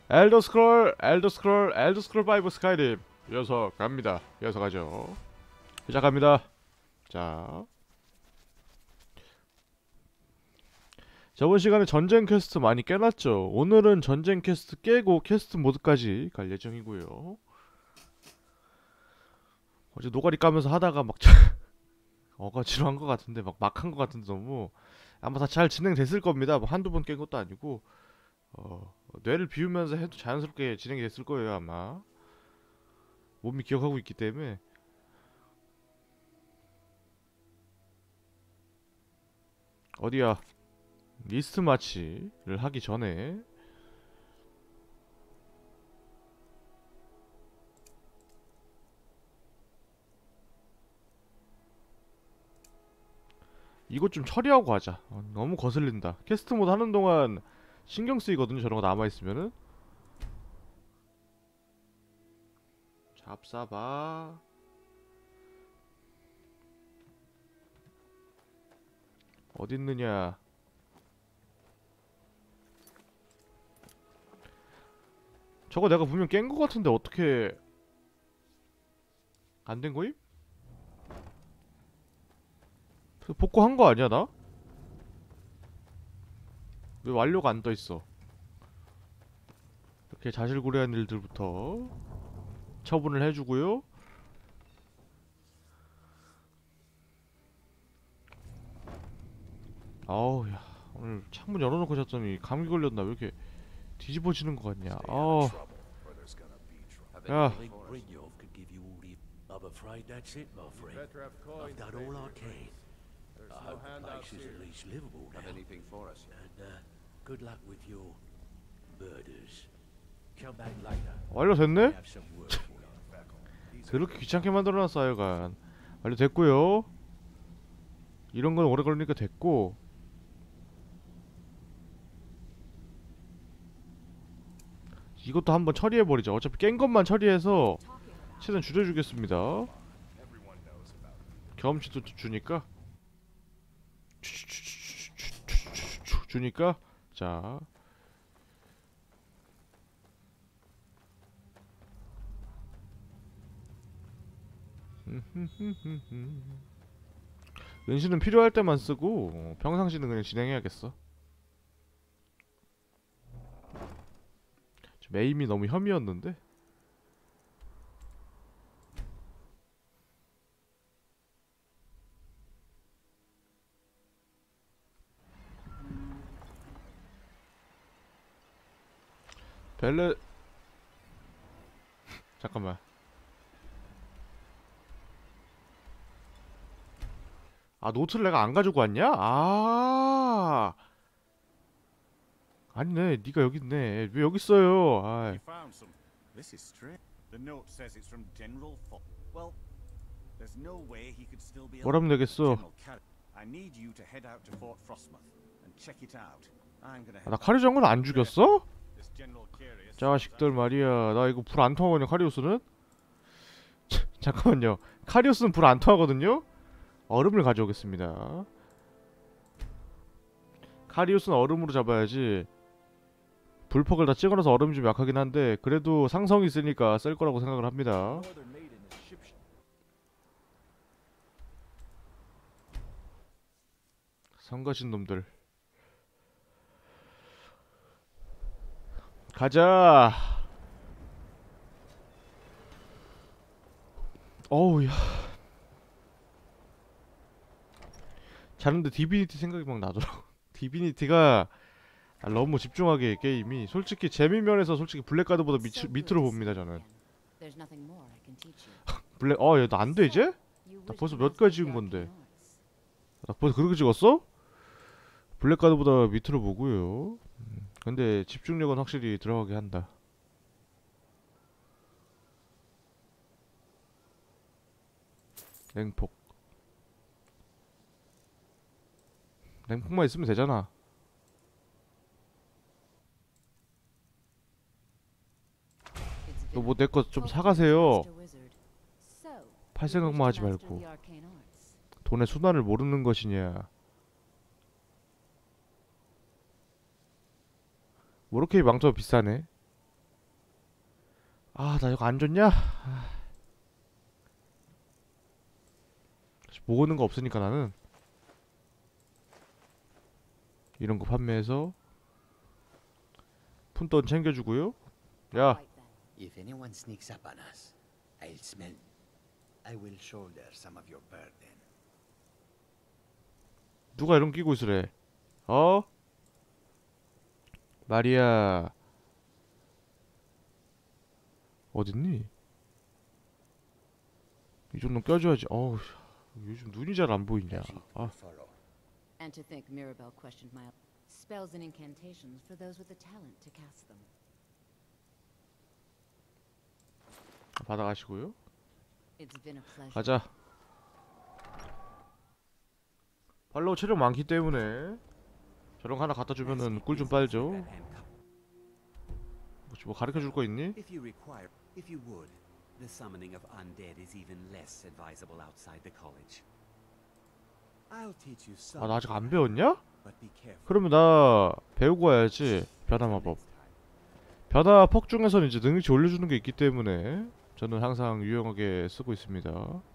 엘더 스크롤 5 스카이림. 이어서 갑니다. 이어서 가죠. 시작합니다. 자, 저번 시간에 전쟁 퀘스트 많이 깨놨죠. 오늘은 전쟁 퀘스트 깨고 퀘스트 모드까지 갈 예정이고요. 어제 노가리 까면서 하다가 막 어거지로 한 것 같은데 막 한 것 같은데 너무 아마 다 잘 진행됐을 겁니다. 뭐 한두 번 깬 것도 아니고 뇌를 비우면서 해도 자연스럽게 진행이 됐을 거예요 아마. 몸이 기억하고 있기 때문에. 어디야? 리스트 마치를 하기 전에 이것 좀 처리하고 가자. 너무 거슬린다. 캐스트 모드 하는 동안 신경 쓰이거든요. 저런 거 남아 있으면은. 잡사봐. 어딨느냐? 저거 내가 분명 깬 거 같은데 어떻게 안 된 거임? 복구한 거 아니야 나? 왜 완료가 안 떠 있어? 이렇게 자질구레한 일들부터 처분을 해주고요. 아우 야, 오늘 창문 열어놓고 잤더니 감기 걸렸나? 왜 이렇게 뒤집어지는 거 같냐? 야, I'm afraid that's it, my friend. I've done all I can. I hope the place is at least livable now. And good luck with your murders. Come back later. 완료됐네? Have some work for you. 그렇게 귀찮게 만들어놨어 하여간. 완료됐고요. 이런 건 오래 걸리니까 됐고. 이것도 한번 처리해버리자. 어차피 깬 것만 처리해서 최대한 줄여주겠습니다. 경험치도 주니까. 주니까. 자, 은신은 필요할 때만 쓰고 평상시는 그냥 진행해야겠어. 에임이 너무 혐의였는데. 벨레 잠깐만. 아, 노트를 내가 안 가지고 왔냐? 아니네, 네가 여기 있네. 왜 여기 있어요? 아, You found some. This is strange. The note says it's from General Fo. Well, there's no way he could still be 뭐라면 되겠어. General Car. I need you to head out to Fort Frostmoth and check it out. I'm gonna 아, head 나 back. 카리 장군 안 죽였어? This General Curious. 자식들 말이야. 나 이거 불 안 통하거든요. 카리오스는? 잠깐만요. 카리오스는 불 안 통하거든요. 얼음을 가져오겠습니다. 카리오스는 얼음으로 잡아야지. 불퍽을 다 찍어놔서 얼음이 좀 약하긴 한데 그래도 상성이 있으니까 쓸 거라고 생각을 합니다. 성가신 놈들. 가자. 어우야. 자는데 디비니티 생각이 막 나더라고. 디비니티가 너무 집중하게 게임이. 솔직히 재미 면에서 솔직히 블랙가드보다 밑으로 봅니다 저는. 블랙 얘 나 안 돼 이제? 나 벌써 몇 가지 찍은 건데. 나 벌써 그렇게 찍었어? 블랙가드보다 밑으로 보고요. 근데 집중력은 확실히 들어가게 한다. 냉폭. 냉폭만 있으면 되잖아. 너 뭐 내 거 좀 사가세요. 팔 생각만 하지 말고. 돈의 순환을 모르는 것이냐. 모로케이 망토가 비싸네. 아, 나 이거 안 줬냐? 모으는 거 없으니까 나는 이런 거 판매해서 푼돈 챙겨주고요. 야, Right then. If anyone sneaks up on us, I'll smell. I will shoulder some of your burden. 누가 이런 거 끼고 있으래? 어? 마리아 어딨니? 이 정도 껴줘야지. 어우, 요즘 눈이 잘 안 보이냐. Ajit 아, will follow. And to think Mirabelle questioned my spells and incantations for those with the talent to cast them. 받아가시고요. It's been a pleasure. 가자. 팔로우 체력 많기 때문에 저런 거 하나 갖다 주면은 꿀 좀 빨죠. 혹시 뭐 가르쳐 줄 거 있니? If you would, the summoning of undead is even less advisable outside the college. I'll teach you some. 아, 나 아직 안 배웠냐? But be careful. 그러면 나 배우고 와야지. 변화 마법. 변화 퍽 중에서는 이제 능력치 올려주는 게 있기 때문에 저는 항상 유용하게 쓰고 있습니다.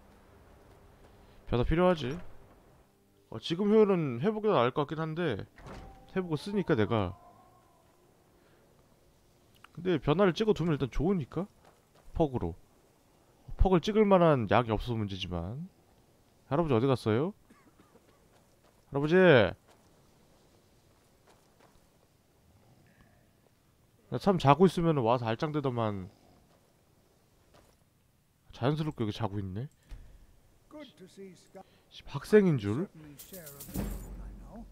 변화 필요하지. 지금 효율은 해보기 더 나을 것 같긴 한데 해보고 쓰니까 내가. 근데 변화를 찍어두면 일단 좋으니까 퍽으로. 퍽을 찍을 만한 약이 없어서 문제지만. 할아버지 어디 갔어요? 할아버지! 나 참 자고 있으면 와서 알짱대더만 자연스럽게 여기 자고 있네. Good to see Scott. 학생인 줄. Certainly share a bit of what I know.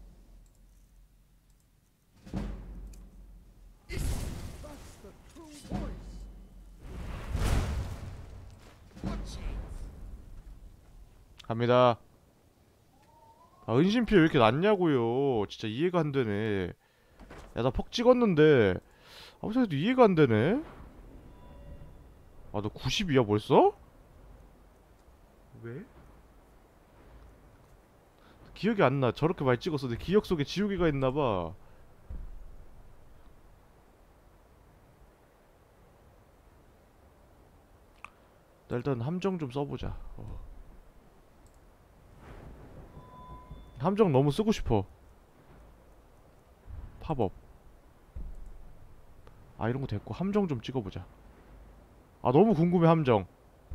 That's the true voice. 갑니다. 아, 은신표 왜 이렇게 낮냐고요. 진짜 이해가 안 되네. 야, 나 퍽 찍었는데 아무튼 이해가 안 되네. 아, 너 90이야 벌써? 왜? 기억이 안 나. 저렇게 많이 찍었어. 내 기억 속에 지우개가 있나봐. 나 일단 함정 좀 써보자. 함정 너무 쓰고 싶어. 팝업. 아, 이런 거 됐고 함정 좀 찍어보자. 아, 너무 궁금해. 함정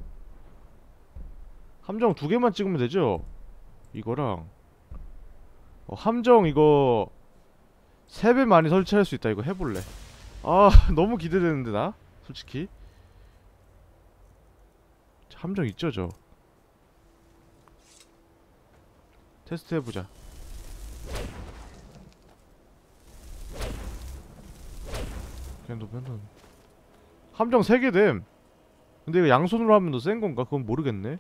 2개만 찍으면 되죠? 이거랑 함정 이거 3배 많이 설치할 수 있다. 이거 해볼래. 아, 너무 기대되는데 나 솔직히. 함정 있죠 저. 테스트 해보자. 그냥 놓으면은 함정 3개 됨. 근데 이거 양손으로 하면 더 센 건가? 그건 모르겠네.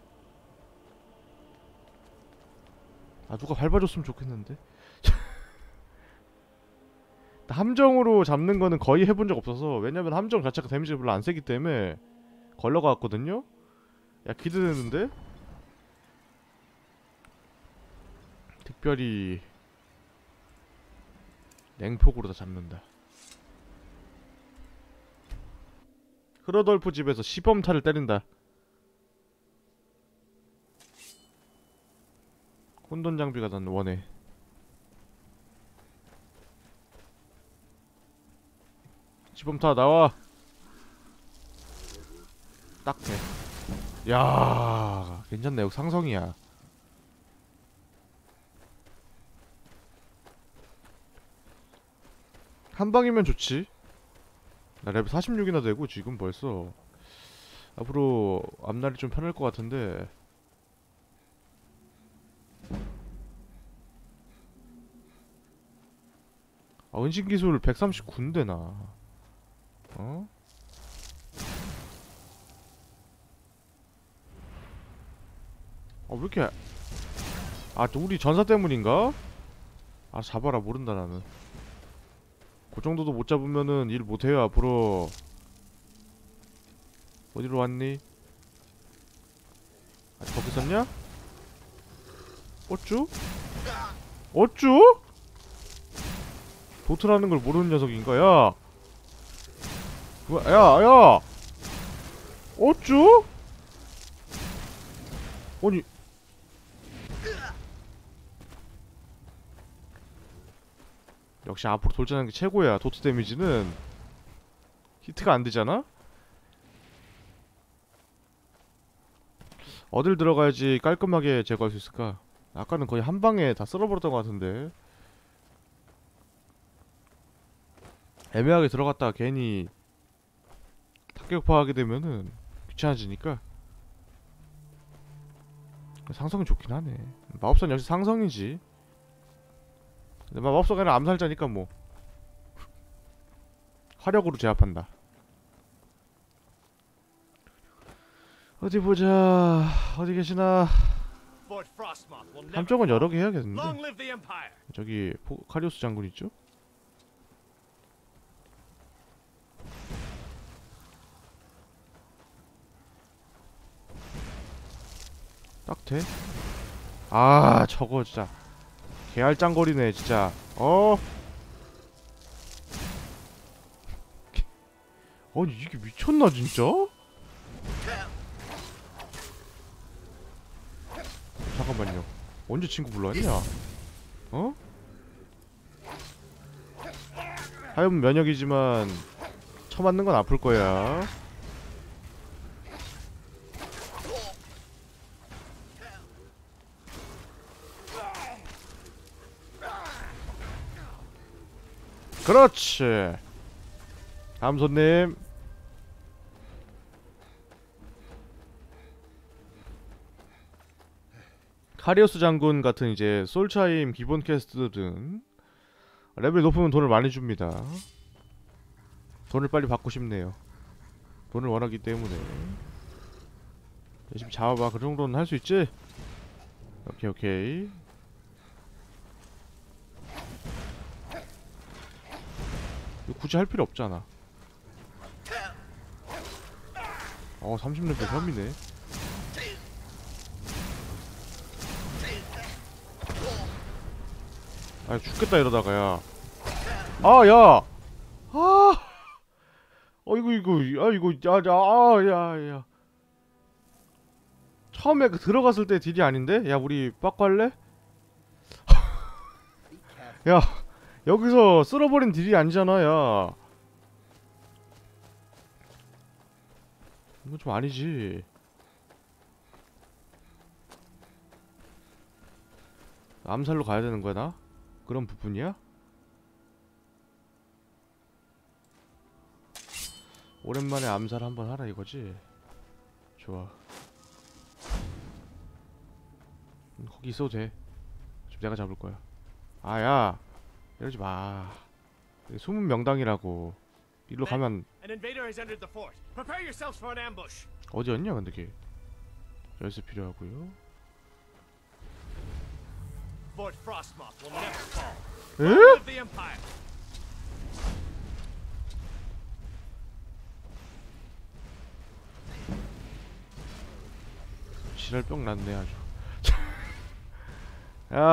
아, 누가 밟아줬으면 좋겠는데. 함정으로 잡는 거는 거의 해본 적 없어서. 왜냐면 함정 자체가 데미지가 별로 안 세기 때문에 걸러갔거든요. 야, 기대되는데? 특별히 냉폭으로 다 잡는다. 흐러돌프 집에서 시범타를 때린다. 혼돈 장비가 난 원해. 시범타 나와. 딱 돼. 야, 괜찮네. 여기 상성이야. 한 방이면 좋지. 나 레벨 46이나 되고 지금 벌써. 앞으로 앞날이 좀 편할 것 같은데. 아, 은신기술 139인데 나. 어? 아, 왜 이렇게. 아, 또 우리 전사 때문인가? 아, 잡아라. 모른다 나는. 그 정도도 못 잡으면은 일 못해요 앞으로. 어디로 왔니? 아직 거기 있었냐? 어쭈? 어쭈? 도트라는 걸 모르는 녀석인가? 야! 뭐야, 야! 어쭈? 아니 역시 앞으로 돌진하는 게 최고야. 도트 데미지는 히트가 안 되잖아? 어딜 들어가야지 깔끔하게 제거할 수 있을까? 아까는 거의 한 방에 다 쓸어버렸던 것 같은데. 애매하게 들어갔다가 괜히 타격파하게 되면은 귀찮아지니까. 상성이 좋긴 하네. 마법사는 역시 상성이지. 근데 마법사가 아니라 암살자니까 뭐 화력으로 제압한다. 어디 보자. 어디 계시나. Fort Frostmoth will never 함정은 fall. 여러 개 해야겠는데. Long live the Empire. 저기 카리오스 장군 있죠? 딱 돼? 아 저거 진짜 개알짱거리네 진짜. 아니 이게 미쳤나 진짜? 잠깐만요. 언제 친구 불러왔냐? 어? 하여튼 면역이지만 쳐맞는 건 아플 거야. 그렇지. 다음 손님. 카리오스 장군 같은 이제 솔차임 기본 퀘스트들은 레벨 높으면 돈을 많이 줍니다. 돈을 빨리 받고 싶네요. 돈을 원하기 때문에. 열심히 잡아봐. 그 정도는 할 수 있지? 오케이 오케이. 이거 굳이 할 필요 없잖아. 30레벨 섬이네. 아 죽겠다 이러다가 야. 아 야. 아. 이거 야. 처음에 그 들어갔을 때 딜이 아닌데? 야 우리 빠꾸 할래? 야 여기서 쓸어버린 딜이 아니잖아 야. 이건 좀 아니지. 암살로 가야 되는 거야 나? 그런 부분이야? 오랜만에 암살 한번 하라 이거지? 좋아. 거기 있어도 돼. 지금 내가 잡을 거야. 아야 이러지 마. 여기 숨은 명당이라고. 일로 가면 An invader has entered the fort. Prepare yourselves for an ambush. 어디였냐 근데 걔. 열쇠 필요하고요. Fort Frostmoth will never fall. 에? Long live the Empire. 지랄병 났네 아주. 야.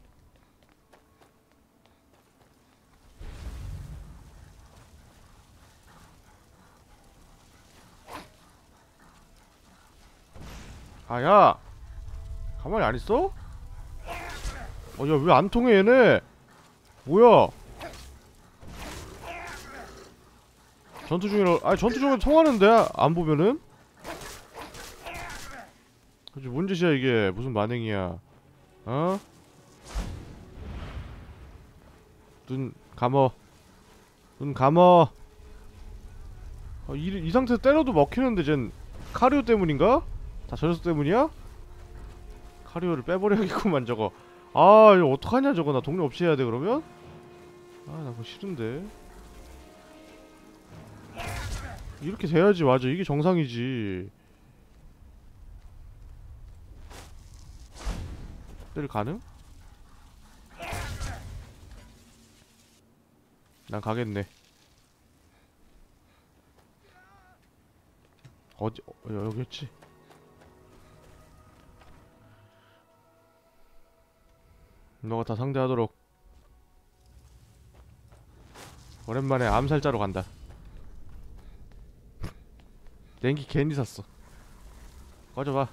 아야. 가만히 안 있어? 야 왜 안 통해 얘네? 뭐야? 전투 중이라. 아니 전투 중에 통하는데 안 보면은? 그치 뭔 짓이야 이게. 무슨 만행이야. 어? 눈 감어. 눈 감어. 이 상태에서 때려도 먹히는데 쟨 카리오 때문인가? 다 저 녀석 때문이야? 카리오를 빼버려야겠구만 저거. 아 이거 어떡하냐 저거. 나 동료 없이 해야 돼 그러면? 아 나 그거 싫은데. 이렇게 돼야지. 맞아 이게 정상이지. 때릴 가능? 난 가겠네. 어디 여기였지? 너가 다 상대하도록. 오랜만에 암살자로 간다. 냉기 괜히 샀어. 꺼져봐.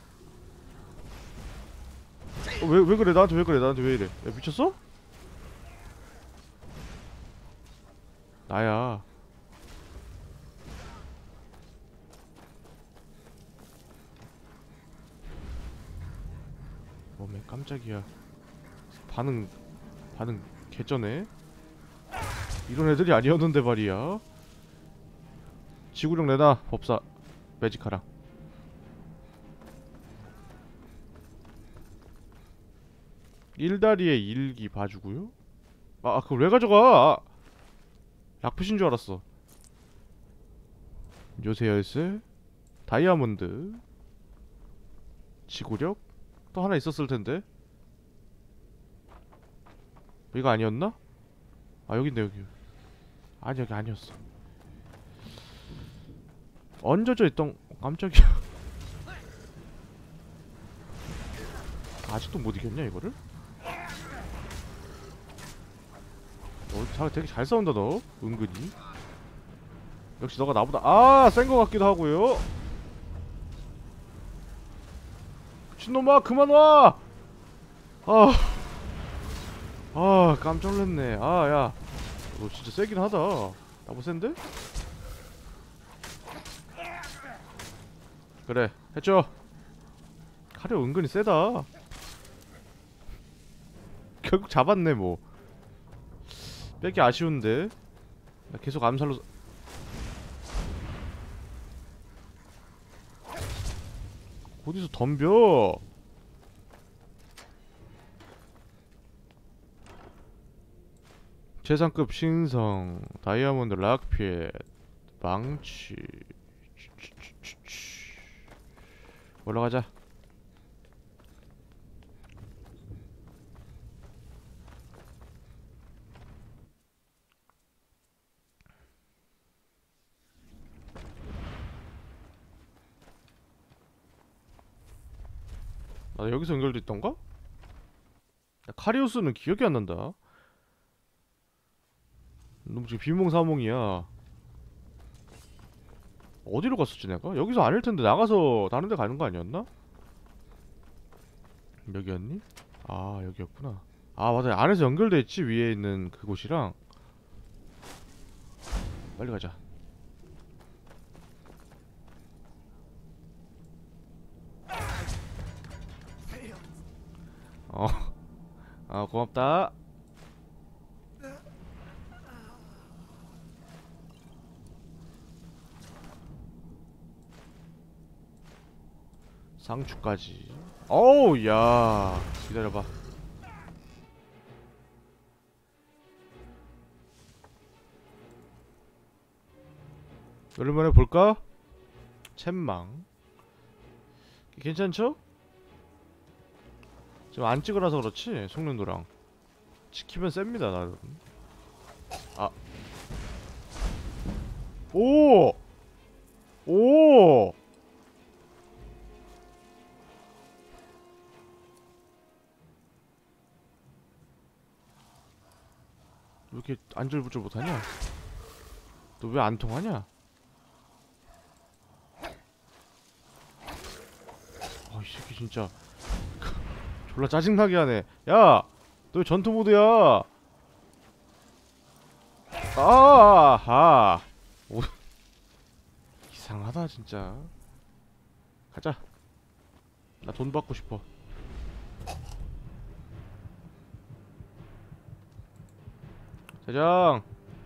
왜 그래? 나한테 왜 그래? 나한테 왜 이래? 야, 미쳤어? 나야. 어메 깜짝이야. 반응 개쩌네. 이런 애들이 아니었는데 말이야. 지구력 내놔 법사 매직하라. 일다리의 일기 봐주고요. 그걸 왜 가져가? 약푸신 줄 알았어. 요새 열쇠, 다이아몬드, 지구력 또 하나 있었을 텐데. 이거 아니었나? 여긴데 여기. 아니 여기 아니었어. 얹어져 있던 깜짝이야. 아직도 못 이겼냐 이거를? 되게 잘 싸운다 너. 은근히. 역시 너가 나보다 센 거 같기도 하고요. 미친놈아 그만 와. 깜짝 놀랐네. 야 너 진짜 세긴 하다. 나보다 센데? 그래 했죠. 카레 은근히 세다. 결국 잡았네 뭐. 빼기 아쉬운데. 나 계속 암살로 어디서 덤벼. 최상급 신성 다이아몬드 락핏 망치. 올라가자. 여기서 연결돼 있던가? 카리우스는 기억이 안 난다. 너무 지금 비몽사몽이야. 어디로 갔었지 내가? 여기서 아닐 텐데 나가서 다른 데 가는 거 아니었나? 여기였니? 여기였구나. 맞아. 안에서 연결돼 있지 위에 있는 그곳이랑. 빨리 가자. 고맙다. 상추까지. 어우 야 기다려봐. 오랜만에 볼까? 챗망 괜찮죠? 지금 안 찍어놔서 그렇지 속눈도랑 지키면 셉니다 나름. 오! 오! 왜 이렇게 안절부절 못하냐? 너 왜 안 통하냐? 이 새끼 진짜 졸라 짜증나게 하네. 야! 너 왜 전투 모드야? 이상하다 진짜. 가자. 나 돈 받고 싶어. 대장.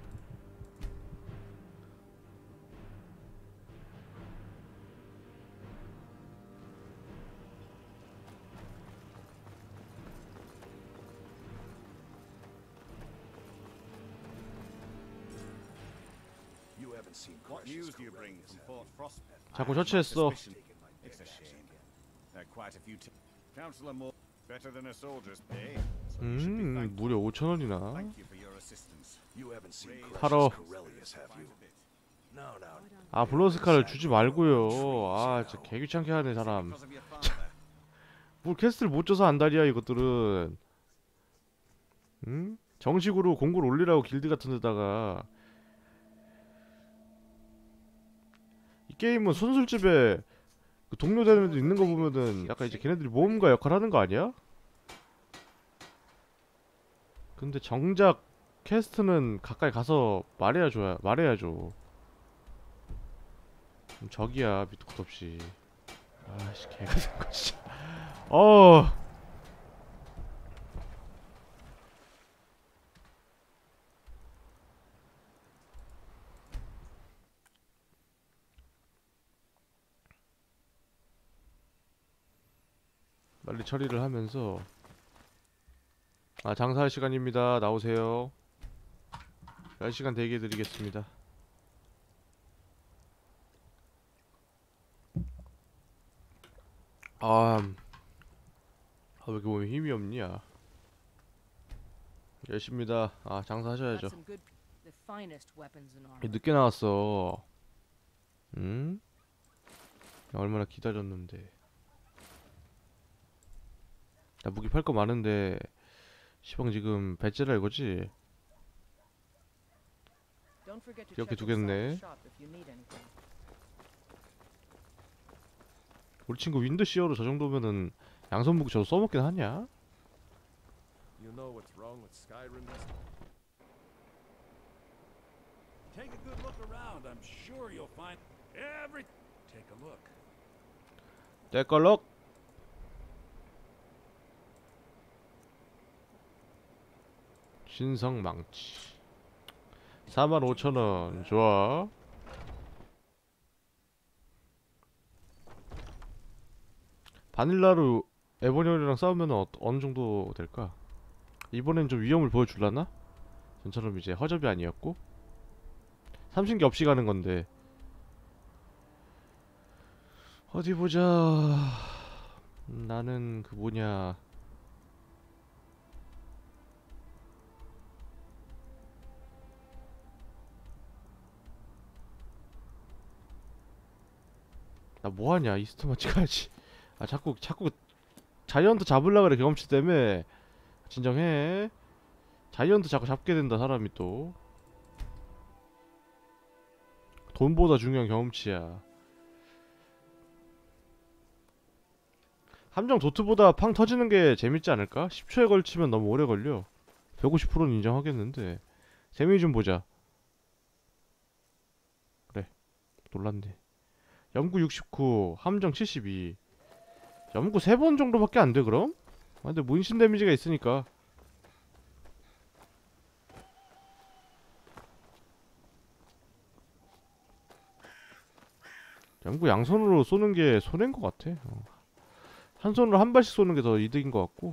What news do you bring from Fort Frostpet? 자꾸 처치했어. It's a shame. There are quite a few. Counselor Moore, better than a soldier's pay. So you should be thankful. 무려 5,000원이나. Thank you for your assistance. You haven't seen 팔어. Corellius, have you? No, no. 블러스카를 주지 말고요. 진짜 개귀찮게 하네 사람. Because of your father. 뭘 캐스트를 못 줘서 안달이야 이것들은. 응? 정식으로 공고를 올리라고 길드 같은 데다가. 이 게임은 손술집에 그 동료 되는 애들 있는 거 보면은 약간 이제 걔네들이 모험가 역할 하는 거 아니야? 근데 정작 퀘스트는 가까이 가서 말해야죠. 저기야 밑도 끝도 없이. 아씨 개가 된 거 진짜. 어. 빨리 처리를 하면서 장사할 시간입니다. 나오세요. 10시간 대기해드리겠습니다. 왜 이렇게 몸에 힘이 없냐. 10시입니다. 장사하셔야죠. 늦게 나왔어. 응? 얼마나 기다렸는데. 나 무기 팔 거 많은데 시방 지금 배째라 이거지? 이렇게 두겠네. 우리 친구 윈드 시어로 저 정도면은 양손 무기 저도 써먹긴 하냐? You know what's wrong with Skyrim? Take a good look around. I'm sure you'll find every. Take a look. 떼걸럭. 신성망치 45,000원. 좋아. 바닐라로 에버니얼이랑 싸우면 어느 정도 될까? 이번엔 좀 위험을 보여줄라나? 전처럼 이제 허접이 아니었고 삼신기 없이 가는 건데. 어디 보자. 나는 그 뭐냐. 나 뭐하냐. 이스트마치 가야지. 자꾸 자이언트 잡으려 그래. 경험치 때문에. 진정해. 자이언트 자꾸 잡게 된다 사람이 또. 돈보다 중요한 경험치야. 함정 도트보다 팡 터지는 게 재밌지 않을까? 10초에 걸치면 너무 오래 걸려. 150%는 인정하겠는데. 재미 좀 보자. 그래. 놀랐네. 염구 69, 함정 72. 염구 3번 정도밖에 안 돼 그럼? 근데 문신 데미지가 있으니까. 염구 양손으로 쏘는 게 손해인 것 같아. 한 손으로 한 발씩 쏘는 게 더 이득인 것 같고.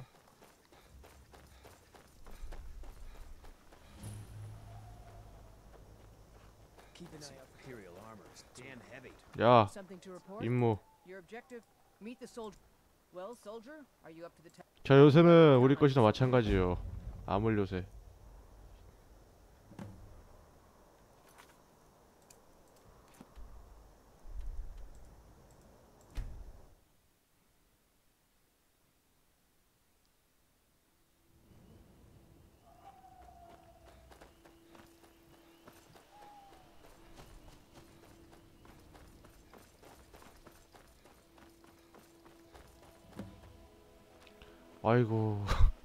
야, 임무. 저 요새는 우리 것이나 마찬가지요. 아물 요새. 아이고.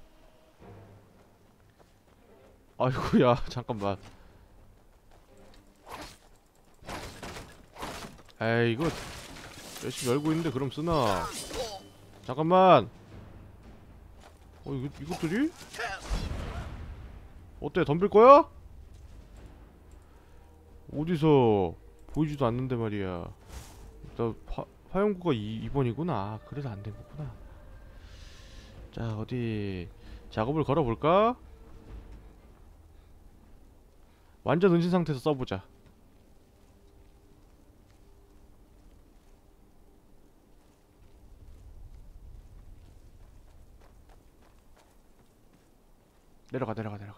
아이고 야 잠깐만. 에이 이거 열심히 열고 있는데 그럼 쓰나. 잠깐만. 이것들이? 어때 덤빌 거야? 어디서 보이지도 않는데 말이야. 나 화염구가 2번이구나. 그래서 안 된 거구나. 자 어디 작업을 걸어볼까? 완전 은신 상태에서 써보자. 내려가.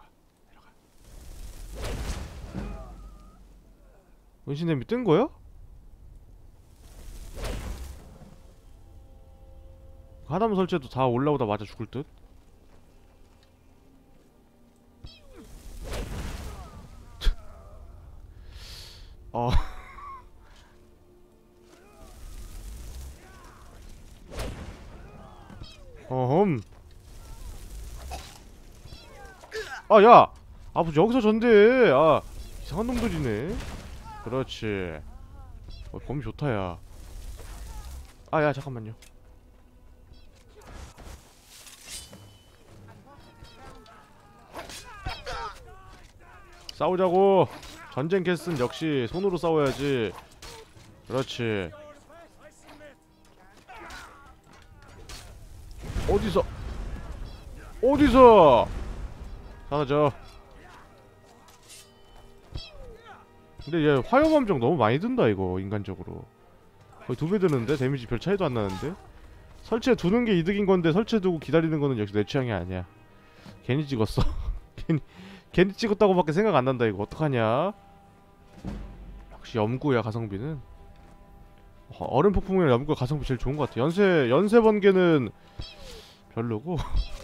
은신 데미 뜬 거야? 하나만 설치해도 다 올라오다 맞아 죽을 듯? 아, 야! 아, 뭐 여기서 전대. 아, 이상한 놈들이네. 그렇지. 범위 좋다, 야. 아, 야, 잠깐만요. 싸우자고. 전쟁 캐스는 역시 손으로 싸워야지. 그렇지. 어디서? 어디서? 사라져. 근데 얘 화염함정 너무 많이 든다 이거 인간적으로. 거의 2배 드는데 데미지 별 차이도 안 나는데. 설치해 두는 게 이득인 건데 설치해 두고 기다리는 거는 역시 내 취향이 아니야. 괜히 찍었어. 괜히 찍었다고밖에 생각 안 난다 이거. 어떡하냐? 역시 염구야 가성비는. 얼음 폭풍이랑 염구가 가성비 제일 좋은 것 같아. 연쇄 번개는 별로고.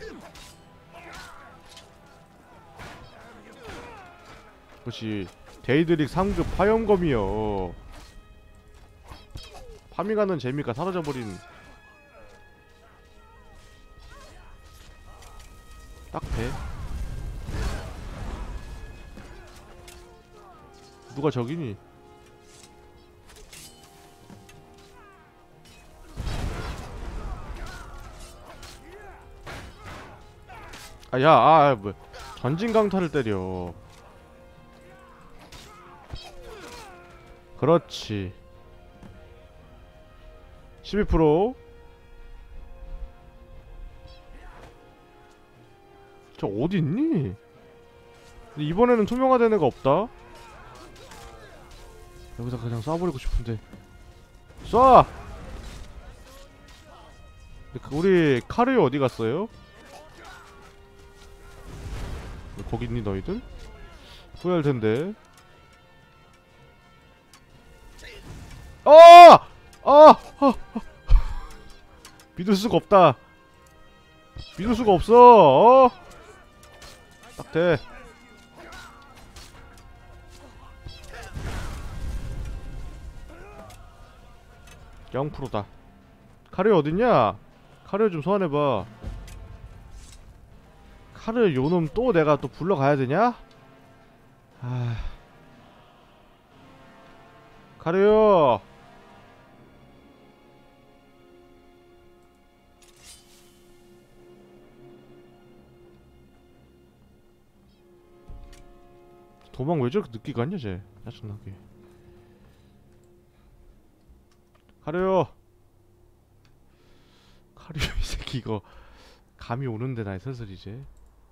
그렇지. 데이드릭 3급 화염검이요. 파밍하는 재미가 사라져버린. 딱 돼. 누가 적이니? 아, 야, 뭐 전진 강타를 때려. 그렇지. 12%. 저 어디 있니? 근데 이번에는 투명화된 애가 없다. 여기서 그냥 쏴버리고 싶은데. 쏴! 우리 카르요 어디 갔어요? 거기 있니 너희들? 후회할 텐데. 믿을 수가 없다. 믿을 수가 없어. 딱 돼. (0%다) 카르 어딨냐? 카르 좀 소환해봐. 카르 요놈 또 내가 또 불러가야 되냐? 아... 카르요. 도망 왜 저렇게 늦게 갔냐 쟤. 짜증나게. 카르요. 카르요 이 새끼 이거 감이 오는데 나 슬슬 이제.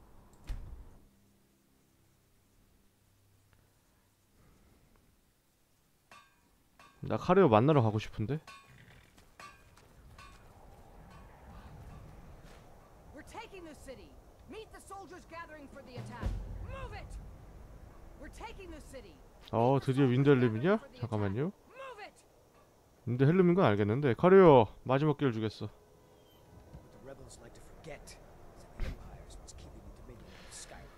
나 카르요 만나러 가고 싶은데. We're taking the city. Meet the soldiers gathering for the attack. Move it. We're taking the city. 드디어 윈드헬름이냐? 잠깐만요. Move it. 윈드헬름인 건 알겠는데. 카르요 마지막 기회를 주겠어. What the rebels like to forget is that the Empire is what's keeping the Dominion in the sky.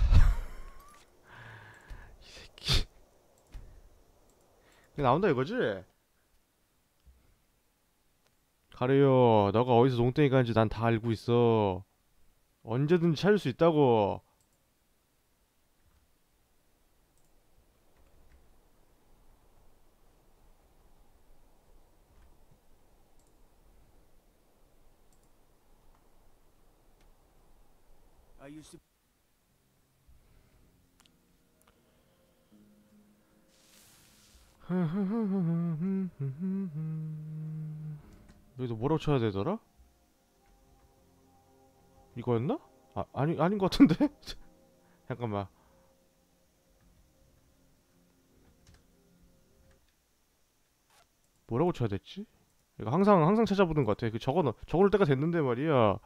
이 새끼. 이게 나온다 이거지? 카르요 너가 어디서 농땡이 가는지 난 다 알고 있어. 언제든지 찾을 수 있다고. I used to. 여기서 뭐라고 쳐야 되더라? 이거였나? 아닌 것 같은데? 잠깐만. 뭐라고 쳐야 됐지? 이거 항상 찾아보는 것 같아. 적어놓을 때가 됐는데 말이야.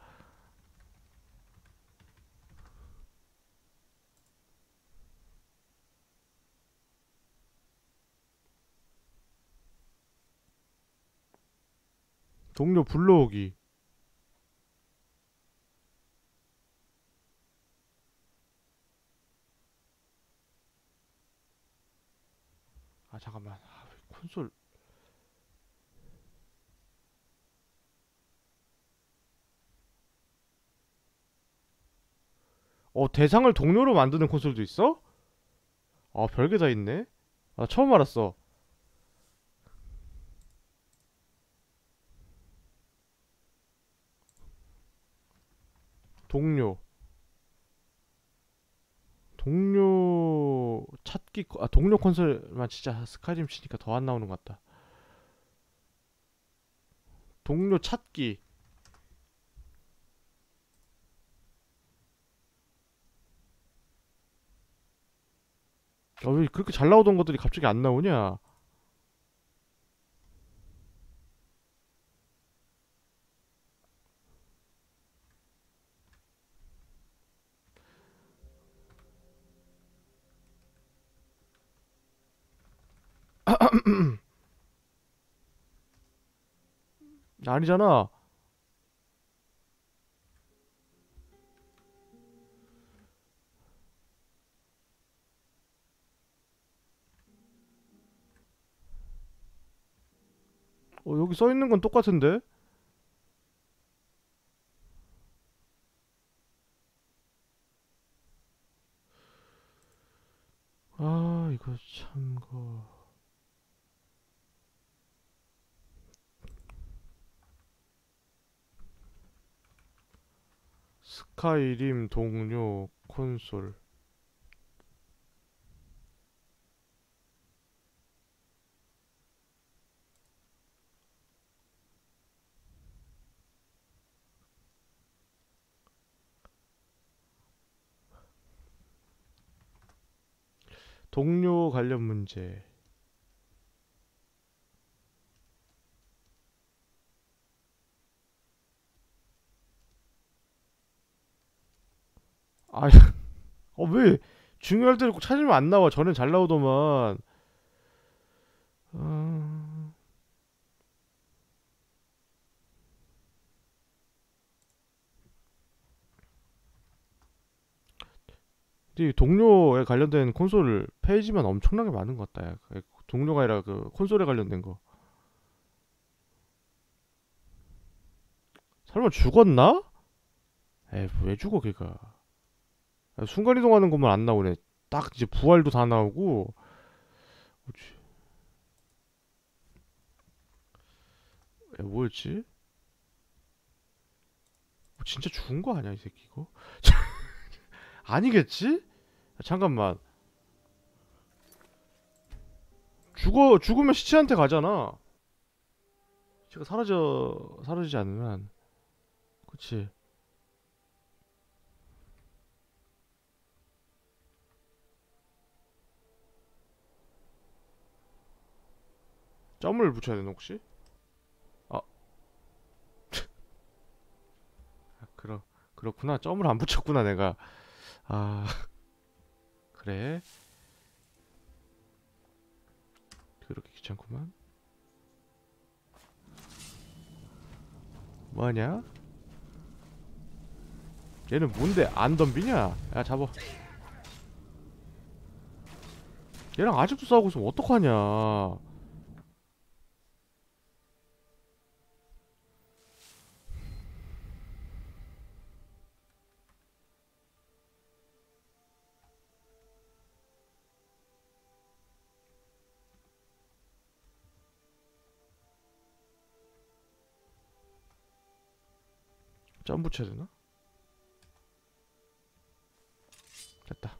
동료 불러오기. 아 잠깐만. 왜 콘솔. 대상을 동료로 만드는 콘솔도 있어? 별게 다 있네. 처음 알았어. 동료 찾기 동료 콘솔만 진짜 스카이림 치니까 더 안 나오는 것 같다. 동료 찾기. 왜 그렇게 잘 나오던 것들이 갑자기 안 나오냐? 아니잖아. 여기 써 있는 건 똑같은데? 이거 참고. 스카이림 동료 콘솔. 동료 관련 문제. 아, 왜 중요할 때를 꼭 찾으면 안 나와. 전엔 잘 나오더만. 근데 이 동료에 관련된 콘솔 페이지만 엄청나게 많은 것 같다. 야. 동료가 아니라 그 콘솔에 관련된 거. 설마 죽었나? 왜 죽어 걔가. 순간이동하는 것만 안 나오네. 딱 이제 부활도 다 나오고. 뭐였지? 진짜 죽은 거 아니야 이 새끼 이거? 아니겠지? 잠깐만. 죽으면 시체한테 가잖아. 시체가 사라지지 않는 한. 그치. 점을 붙여야 되나 혹시? 그렇구나. 점을 안 붙였구나 내가. 그래. 그렇게 귀찮구만. 뭐하냐? 얘는 뭔데 안 덤비냐? 야 잡아. 얘랑 아직도 싸우고 있으면 어떡하냐. 점 붙여야 되나? 됐다.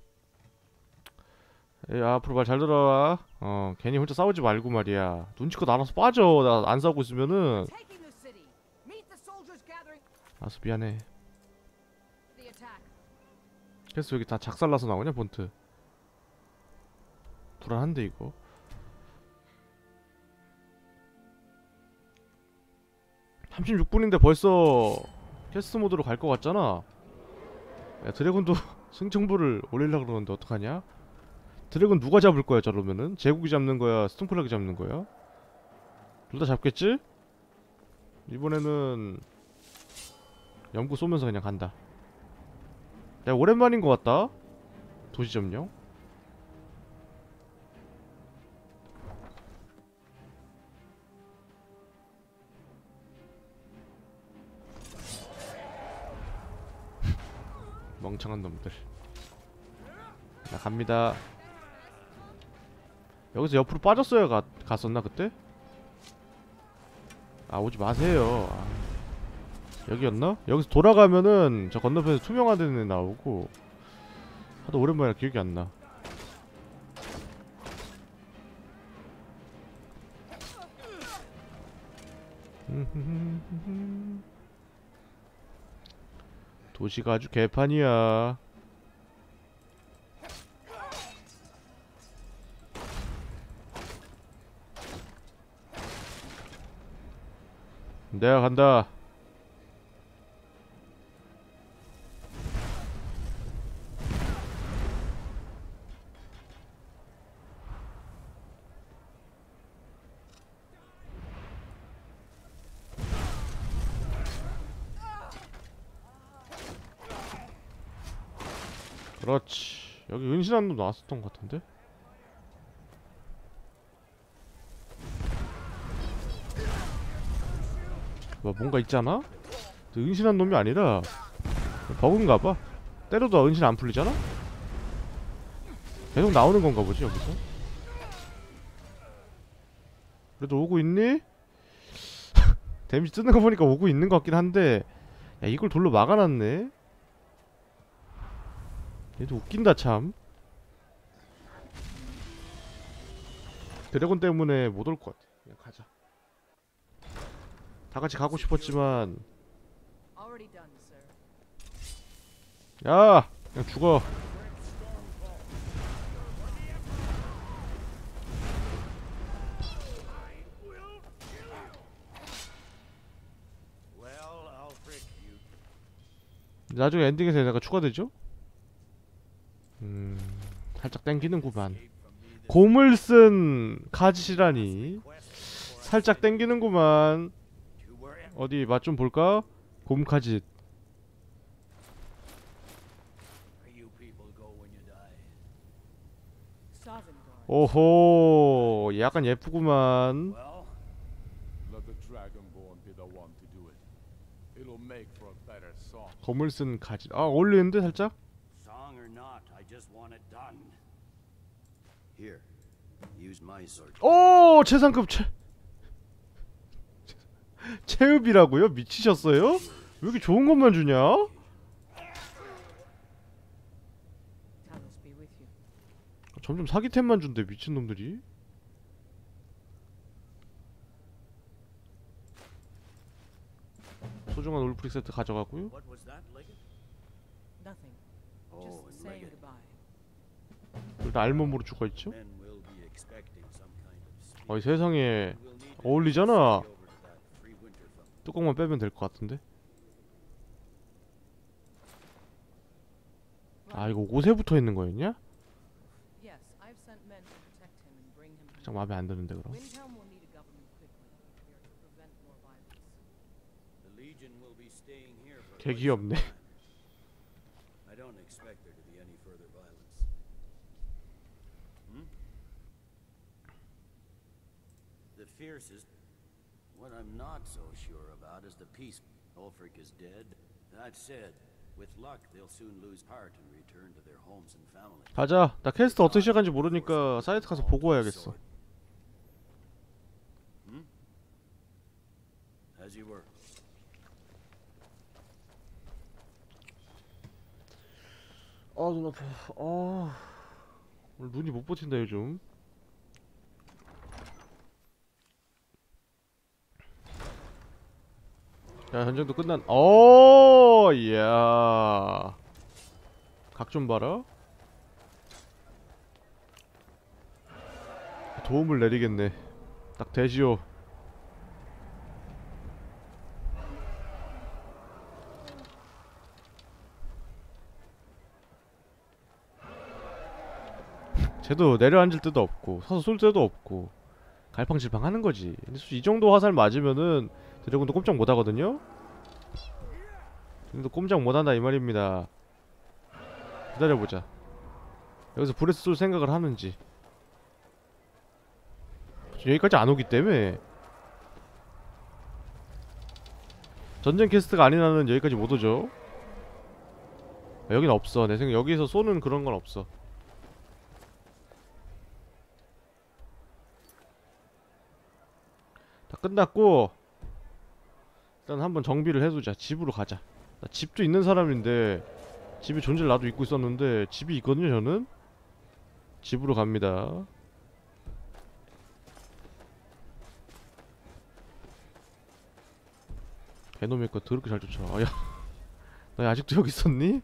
앞으로 말 잘 들어와. 괜히 혼자 싸우지 말고 말이야. 눈치껏 알아서 빠져. 나 안 싸우고 있으면은. 알았어 미안해. 그래서 여기 다 작살나서 나오냐 본트. 불안한데 이거. (36분인데) 벌써 캐스트 모드로 갈 것 같잖아. 야 드래곤도 승정보를 올리려고 그러는데 어떡하냐? 드래곤 누가 잡을 거야 저러면은? 제국이 잡는 거야? 스톤플락이 잡는 거야? 둘 다 잡겠지? 이번에는 연구 쏘면서 그냥 간다. 야 오랜만인 것 같다. 도시 점령. 멍청한 놈들. 나 갑니다. 여기서 옆으로 빠졌어야 갔었나 그때? 아 오지 마세요. 여기였나? 여기서 돌아가면은 저 건너편에서 투명한 데는 나오고 하도 오랜만이라 기억이 안 나. 도시가 아주 개판이야. 내가 간다. 그렇지. 여기 은신한 놈 나왔었던 것 같은데? 뭐 뭔가 있잖아? 은신한 놈이 아니라 버그인가봐. 때려도 은신 안 풀리잖아? 계속 나오는 건가 보지 여기서? 그래도 오고 있니? 데미지 뜨는 거 보니까 오고 있는 것 같긴 한데 야 이걸 돌로 막아놨네? 얘도 웃긴다 참. 드래곤 때문에 못 올 것 같아. 그냥 가자. 다 같이 가고 싶었지만 Already done, sir. 야! 그냥 죽어. Well, I'll frick you. 나중에 엔딩에서 얘네가 추가되죠? 살짝 땡기는구만. 곰을 쓴 카짓이라니 살짝 땡기는구만. 어디 맛 좀 볼까? 곰 카짓. 오호 약간 예쁘구만. Let the Dragonborn be the one to do it. It'll make for a better song. 곰을 쓴 카짓. 아 어울리는데 살짝? Song or not, I just want it done. Here, use my sword. 오 최상급 체읍이라고요? 미치셨어요? 왜 이렇게 좋은 것만 주냐? Talos be with you. 점점 사기템만 준대 미친놈들이. 소중한 올프릭 세트 가져가고요. What was that, Leggett? Nothing. Oh, Just and saying Leggett. 둘 goodbye. 다 알몸으로 죽어있죠? Men will be expecting some kind of speech. 어이 세상에 We'll need to 어울리잖아. send you over to that free winter fund. 뚜껑만 빼면 될 것 같은데. 아 이거 옷에 붙어있는 거였냐? Yes, I've sent men to protect him and bring him 살짝 home. 마음에 안 드는데 그럼. Windhelm will need a government quickly. We are to prevent more violence. The Legion will be staying here for 개 quite some 귀엽네. time. I don't expect there to be any further violence. Hmm? The fiercest. What I'm not so sure about is the peace. Ulfric is dead. That said, with luck, they'll soon lose heart and return to their homes and families. 가자. 나 퀘스트 어떻게 시작하는지 모르니까 사이트 가서 보고 와야겠어. Hmm? As you were. 아 눈 아파. 아 오늘 눈이 못 버틴다 요즘. 야 전쟁도 끝난. 이야 각 좀 봐라. 도움을 내리겠네. 딱 되지요. 쟤도 내려앉을 데도 없고 서서 쏠 데도 없고 갈팡질팡 하는 거지. 근데 솔직히 이 정도 화살 맞으면은 드래곤도 꼼짝 못 하거든요? 드래곤도 꼼짝 못 한다 이 말입니다. 기다려보자. 여기서 브레스 쏠 생각을 하는지. 여기까지 안 오기 때문에 전쟁 퀘스트가 아닌 한은 여기까지 못 오죠. 여긴 없어. 내 생각 여기서 쏘는 그런 건 없어. 다 끝났고 일단 한번 정비를 해두자. 집으로 가자. 나 집도 있는 사람인데 집에 존재를 나도 잊고 있었는데 집이 있거든요 저는. 집으로 갑니다. 개놈의 거 더럽게 잘 쫓아. 야, 너 아직도 여기 있었니?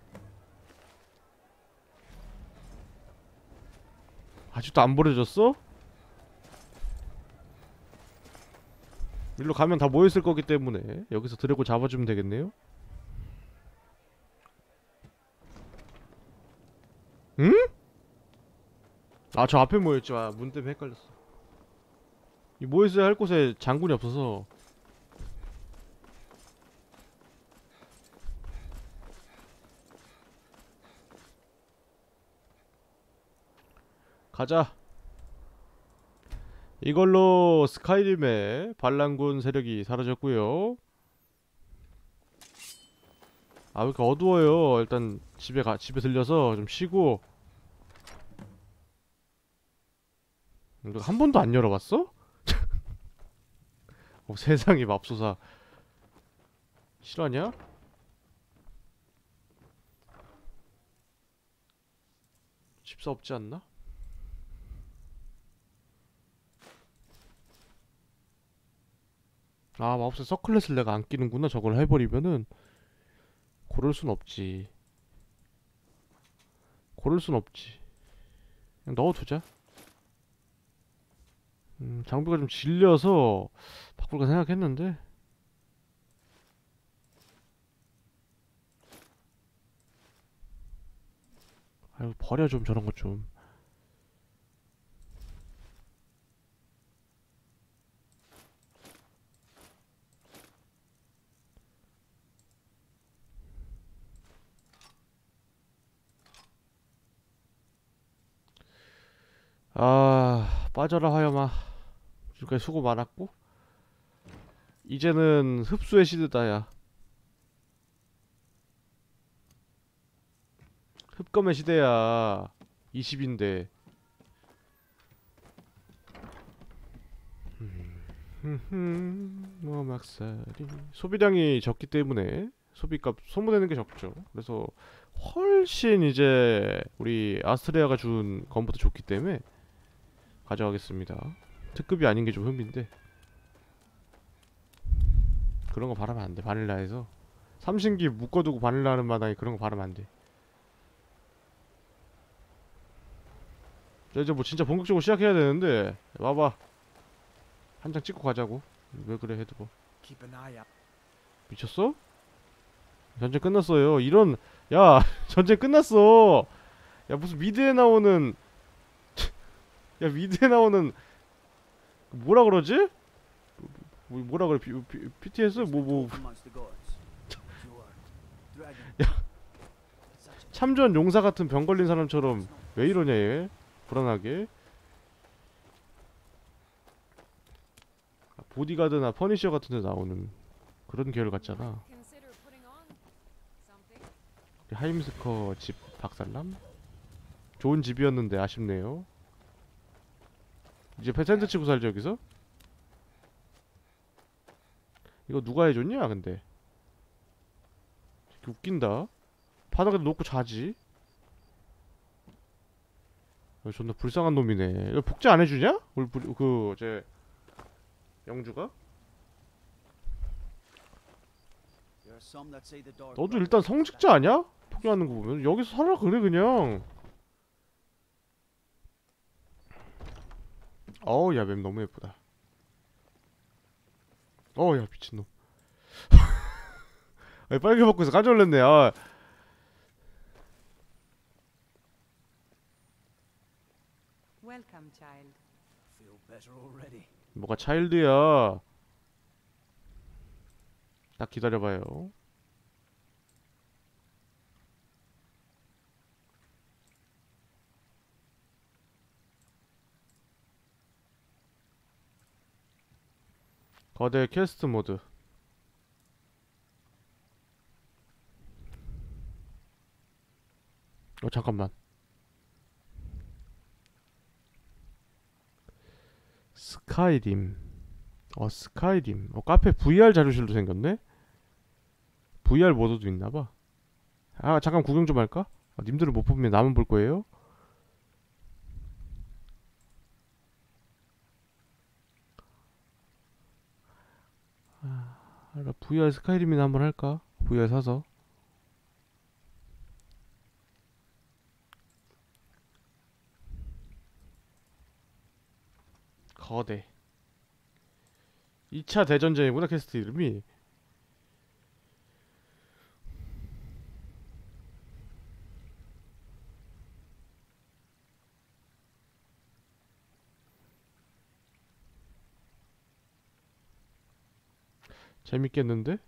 아직도 안 버려졌어? 일로 가면 다 모여있을 거기 때문에 여기서 드래곤 잡아주면 되겠네요? 응? 아, 저 앞에 모여있지. 아, 문 때문에 헷갈렸어. 이 모여있어야 할 곳에 장군이 없어서. 가자. 이걸로 스카이림의 반란군 세력이 사라졌고요. 아, 왜 이렇게 어두워요. 일단 집에 들려서 좀 쉬고. 너 한 번도 안 열어봤어? 세상에 맙소사. 실화냐? 집사 없지 않나? 아, 마법사 서클렛을 내가 안 끼는구나. 저걸 해버리면은. 고를 순 없지. 고를 순 없지. 그냥 넣어두자. 장비가 좀 질려서 바꿀까 생각했는데. 아유, 버려 좀 저런 것 좀. 아, 빠져라 화염아. 지금까지 수고 많았고 이제는 흡수의 시대다. 야, 흡검의 시대야. 20인데 막살이 소비량이 적기 때문에 소비값 소모되는 게 적죠. 그래서 훨씬 이제 우리 아스트레아가 준 검보다 좋기 때문에 가져가겠습니다. 특급이 아닌 게 좀 흠인데 그런 거 바르면 안 돼. 바닐라에서 삼신기 묶어두고 바닐라 하는 마당에 그런 거 바르면 안 돼. 자, 이제 뭐 진짜 본격적으로 시작해야 되는데 와봐. 한 장 찍고 가자고. 왜 그래 해두고. Keep an eye out. 미쳤어? 전쟁 끝났어요. 이런 야 전쟁 끝났어. 야 무슨 미드에 나오는 야 미드에 나오는 뭐라 그러지? 뭐라 그래? PTS 뭐 Amongst the gods. Sure. Dragon. 야. Such a 참전 용사 같은 병 걸린 사람처럼 왜 이러냐 얘. 불안하게. 보디가드나 퍼니셔 같은 데 나오는 그런 계열 같잖아. Consider putting on something. 하임스커 집 박살남? 좋은 집이었는데 아쉽네요. 이제 패텐트 치고 살지 여기서? 이거 누가 해줬냐 근데. 이렇게 웃긴다. 바닥에 놓고 자지. 존나 불쌍한 놈이네. 이거 복제 안 해주냐? 우리 제 영주가? There are some that say the dark. 너도 일단 성직자 아냐? 포기하는 거 보면 여기서 살아 그래 그냥. 어우 야 맵 너무 예쁘다. 어우 야 미친놈. 아니, 빨개 벗고 있어 깜짝 놀랐네. 아. Welcome, child. Feel better already. 뭐가 차일드야. 딱 기다려봐요. 거대 퀘스트 모드. 잠깐만. 스카이림. 스카이림. 카페 VR 자료실도 생겼네? VR 모드도 있나봐. 아, 잠깐 구경 좀 할까? 님들은 못 보면 나만 볼 거예요? 나 VR 스카이림이나 한번 할까? VR 사서. 거대. 2차 대전쟁이구나, 캐스트 이름이. 재밌겠는데?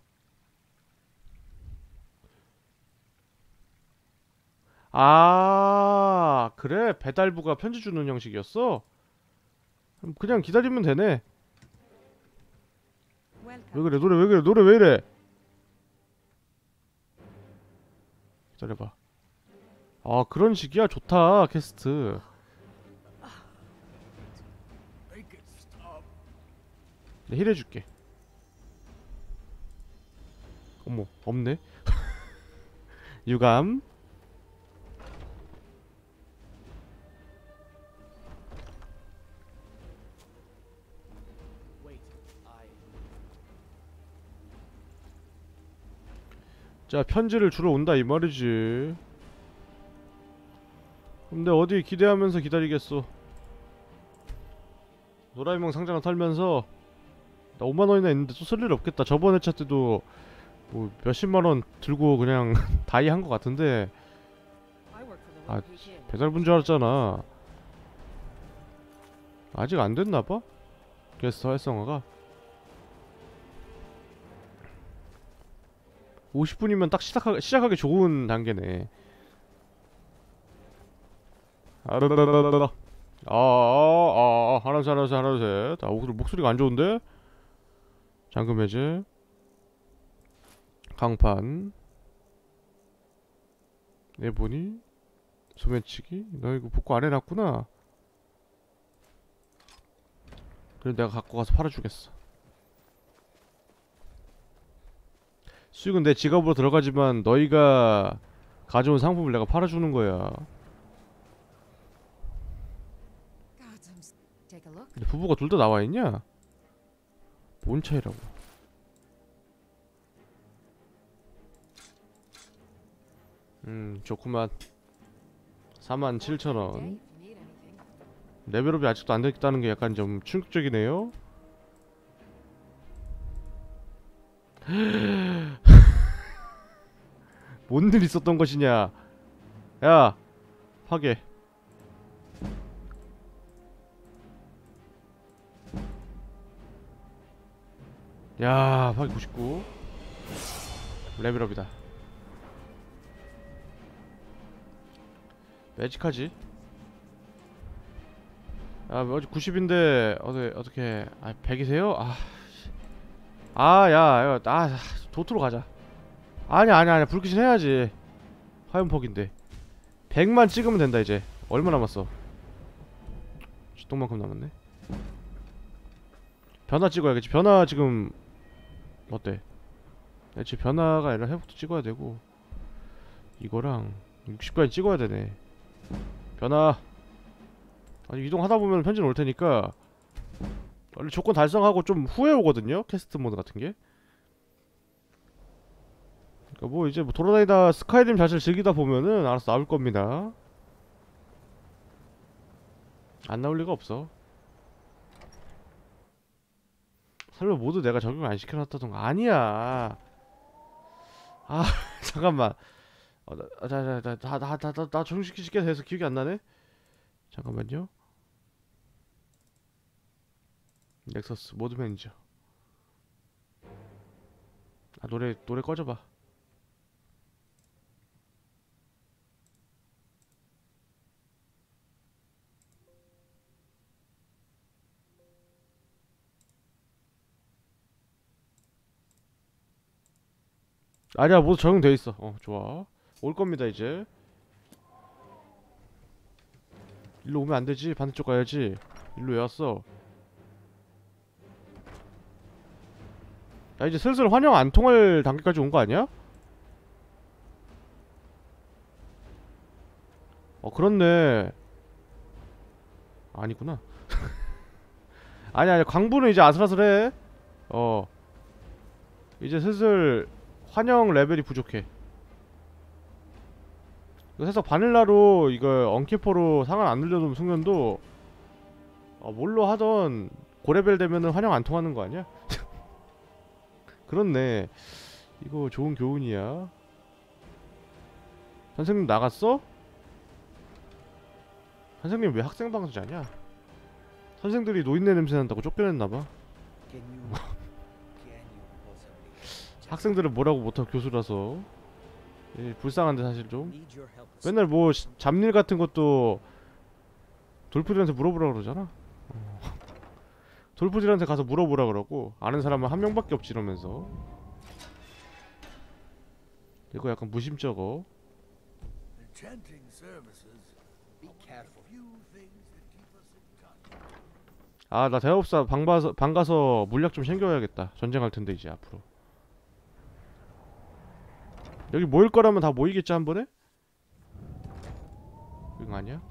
아, 그래. 배달부가 편지 주는 형식이었어? 그냥 기다리면 되네. 왜 그래? 노래 왜 그래? 노래 왜 이래? 기다려봐. 아, 그런 식이야? 좋다, 캐스트. 내 힐 해줄게. 어머, 없네. 유감. 자, 편지를 주러 온다 이 말이지. 근데 어디 기대하면서 기다리겠어. 도라에몽 상자나 털면서 나 5만원이나 있는데 또 쓸 일 없겠다. 저번 회차 때도 뭐 몇십만원 들고 그냥 다이 한 것 같은데. 아, 배달분 줄 알았잖아. 아직 안 됐나봐? 게스트 활성화가 50분이면 딱 시작하기 좋은 단계네. 아라라라라라. 하나 셋. 목소리가 안 좋은데? 잠금 해제. 강판. 내보니. 소매치기. 너 이거 복구 안 해놨구나. 그래, 내가 갖고 가서 팔아주겠어. 수익은 내 지갑으로 들어가지만 너희가 가져온 상품을 내가 팔아주는 거야. 근데 부부가 둘 다 나와있냐? 뭔 차이라고. 좋구만. 47,000원. 레벨업이 아직도 안 됐다는 게 약간 좀 충격적이네요. 뭔 일 있었던 것이냐. 야, 파괴. 야, 파괴 99. 레벨업이다. 매직하지? 아, 어제 90인데 어떻게 100이세요? 야, 도트로 가자. 아니야. 불빛이 해야지. 화염폭인데 100만 찍으면 된다. 이제 얼마 남았어? 똥만큼 남았네. 변화 찍어야겠지. 변화 지금 어때? 지금 변화가 아니라 회복도 찍어야 되고, 이거랑 60까지 찍어야 되네. 변화. 아니, 이동하다 보면 편지는 올 테니까 원래 조건 달성하고 좀 후에 오거든요, 캐스트 모드 같은 게. 그러니까 뭐 이제 뭐 돌아다니다 스카이림 자체를 즐기다 보면은 알아서 나올 겁니다. 안 나올 리가 없어. 설마 모두 내가 적용 안 시켜놨다던가. 아니야. 아, 잠깐만. 나 적용시키게 돼서 기억이 안 나네? 잠깐만요. 넥서스 모드 매니저. 노래 꺼져봐. 아니야, 모두 적용돼 있어. 좋아. 올 겁니다 이제. 일로 오면 안 되지. 반대쪽 가야지. 일로 왜 왔어? 야, 이제 슬슬 환영 안 통할 단계까지 온 거 아니야? 그렇네. 아니구나. 아니 광부는 이제 아슬아슬해. 이제 슬슬 환영 레벨이 부족해. 살짝 바닐라로 이거 언키퍼로 상을 안 늘려놓으면 숙련도 뭘로 하던 고레벨 되면은 환영 안 통하는 거 아니야? 그렇네. 이거 좋은 교훈이야. 선생님 나갔어? 선생님 왜 학생 방송자냐? 선생들이 노인네 냄새 난다고 쫓겨냈나봐. Can you possibly 학생들은 뭐라고 못하고 교수라서. 불쌍한데 사실 좀. need your help? 맨날 뭐 잡일 같은 것도 돌프들한테 물어보라 그러잖아. 돌프들한테 가서 물어보라 그러고 아는 사람은 한 명밖에 없지 이러면서. 이거 약간 무심쩍어. Enchanting services. Be careful. Few things that keep us in touch. 아, 나 대업사 방 가서 물약 좀 챙겨야겠다. 전쟁할 텐데 이제 앞으로. 여기 모일 거라면 다 모이겠지 한 번에? 응 아니야?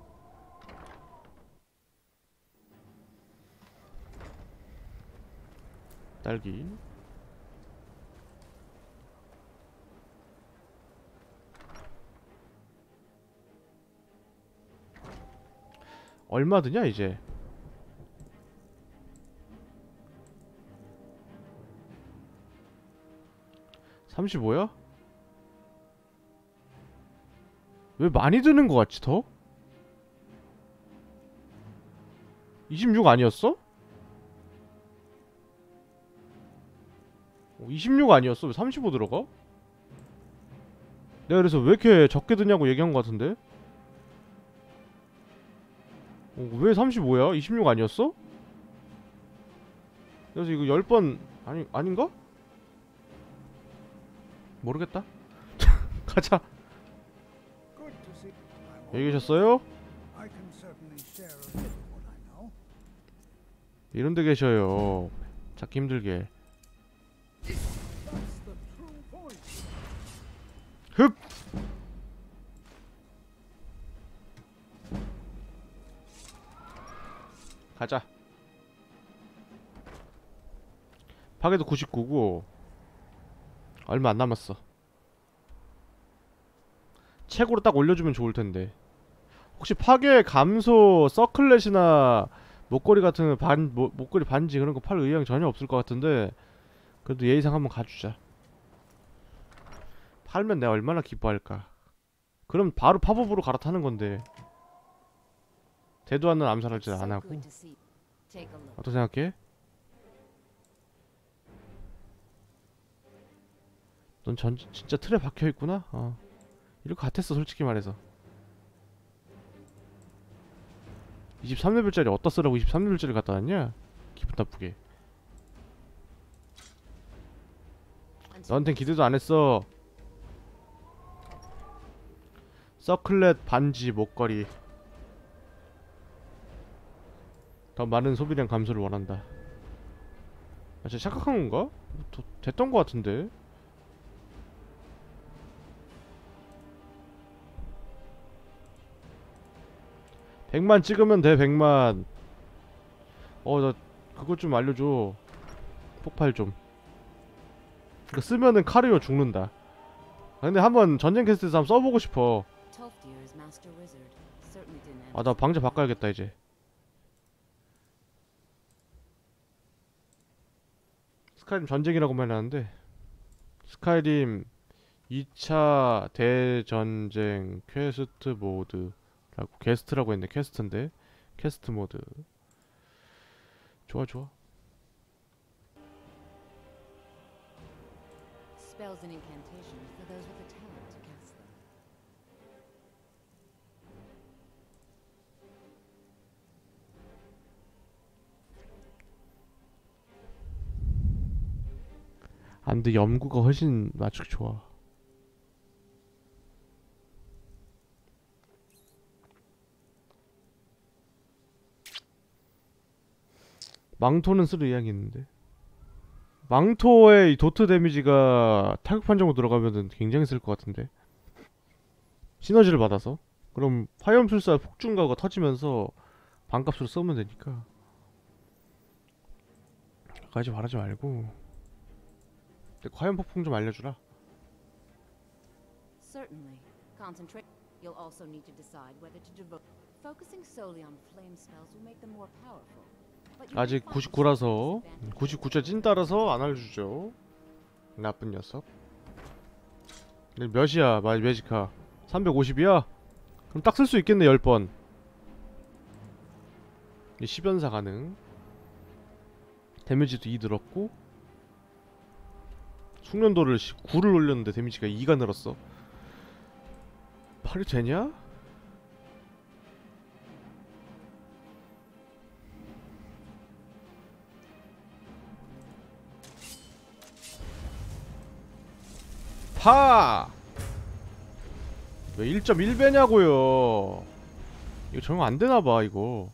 딸기. 얼마 드냐 이제? (35야) 왜 많이 드는 거 같지 더? 26 아니었어? 26 아니었어? 왜 35 들어가? 내가 그래서 왜 이렇게 적게 드냐고 얘기한 거 같은데? 왜 35야? 26 아니었어? 그래서 이거 10번 아닌가? 모르겠다. 가자. Good to see. I'm 여기 계셨어요? I can certainly share a bit of what I know. 이런데 계셔요. 찾기 힘들게. That's the true voice. 흡! 가자. 파괴도 99고 얼마 안 남았어. 최고로 딱 올려주면 좋을텐데. 혹시 파괴 감소 서클렛이나 목걸이 같은 목걸이 반지 그런거 팔 의향 전혀 없을 것 같은데 그래도 예의상 한번 가주자. 팔면 내가 얼마나 기뻐할까. 그럼 바로 팝업으로 갈아타는 건데 대도 않는 암살할 짓 안 하고. 어떻게 생각해? 넌 진짜 틀에 박혀있구나? 이럴 것 같았어 솔직히 말해서. 23레벨짜리 어디다 쓰라고 23레벨짜리 갖다 놨냐? 기분 나쁘게. 너한텐 기대도 안 했어. 서클렛 반지 목걸이. 더 많은 소비량 감소를 원한다. 진짜 착각한 건가? 됐던 거 같은데. (100만) 찍으면 돼. 100만. 나 그것 좀 알려줘. 폭발 좀. 그거 쓰면은 카르요 죽는다. 근데 한번 전쟁 캐스트에서 한번 써보고 싶어. 나 방제 바꿔야겠다 이제. 스카이림 전쟁이라고만 하는데 스카이림 2차 대전쟁 퀘스트 모드라고 게스트라고 했네. 퀘스트인데 퀘스트 모드. 좋아. Spells and incantations for those with the talent to cast them. 안돼. 염구가 훨씬 맞추기 좋아. 망토는 쓸 의향이 있는데 망토의 이 도트 데미지가 타격 판정으로 들어가면은 굉장히 쓸 것 같은데 시너지를 받아서 그럼 화염술사 폭중가가 터지면서 반값으로 쓰면 되니까 까지 바라지 말고 화염 폭풍 좀 알려주라. Certainly. Concentrate. You'll also need to decide whether to devote. Focusing solely on flame spells will make them more powerful. But you 아직 may find 99라서 some disadvantages. 99자 찐 따라서 안 알려주죠. 나쁜 녀석. 몇이야 매지카? 350이야? 그럼 딱 쓸 수 있겠네 10번. 10연사 가능. 데미지도 2 늘었고 숙련도를 9를 올렸는데 데미지가 2가 늘었어. 팔이 되냐? 파! 왜 1.1배냐고요. 이거 적용 안 되나봐 이거.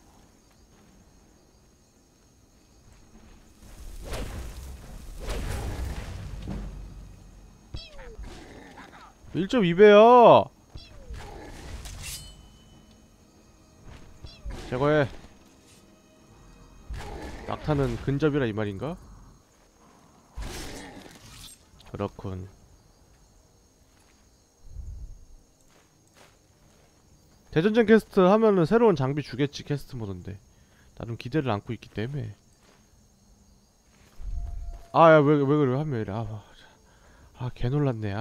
1.2배야. 제거해. 낙타는 근접이라 이 말인가? 그렇군. 대전쟁 퀘스트 하면은 새로운 장비 주겠지. 퀘스트 모드인데 나름 기대를 안고 있기 때문에. 아, 야, 왜 그래? 하면 이래. 개 놀랐네.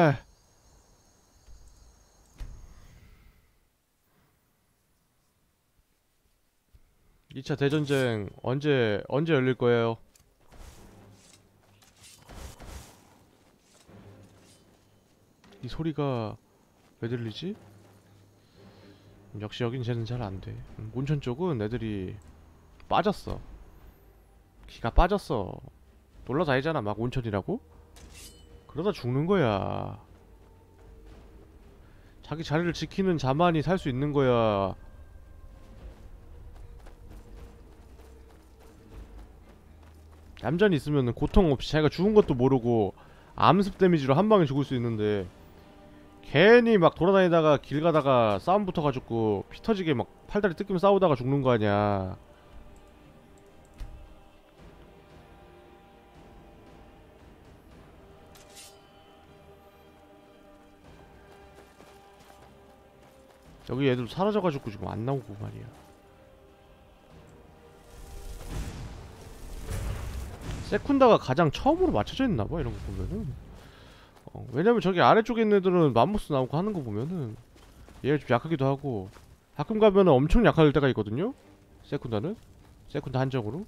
2차 대전쟁 언제 열릴 거예요? 이 소리가 왜 들리지? 역시 여긴 쟤는 잘 안 돼. 온천 쪽은 애들이 빠졌어. 기가 빠졌어. 놀러다니잖아 막 온천이라고? 그러다 죽는 거야. 자기 자리를 지키는 자만이 살 수 있는 거야. 얌전히 있으면은 고통 없이 자기가 죽은 것도 모르고 암습 데미지로 한 방에 죽을 수 있는데 괜히 막 돌아다니다가 길 가다가 싸움 붙어가지고 피 터지게 막 팔다리 뜯기며 싸우다가 죽는 거 아니야. 여기 애들 사라져가지고 지금 안 나오고 말이야. 세쿤다가 가장 처음으로 맞춰져 있나봐 이런 거 보면은. 왜냐면 저기 아래쪽에 있는 애들은 맘모스 나오고 하는 거 보면은 얘가 좀 약하기도 하고 가끔 가면은 엄청 약할 때가 있거든요. 세쿤다는 세쿤다 한정으로.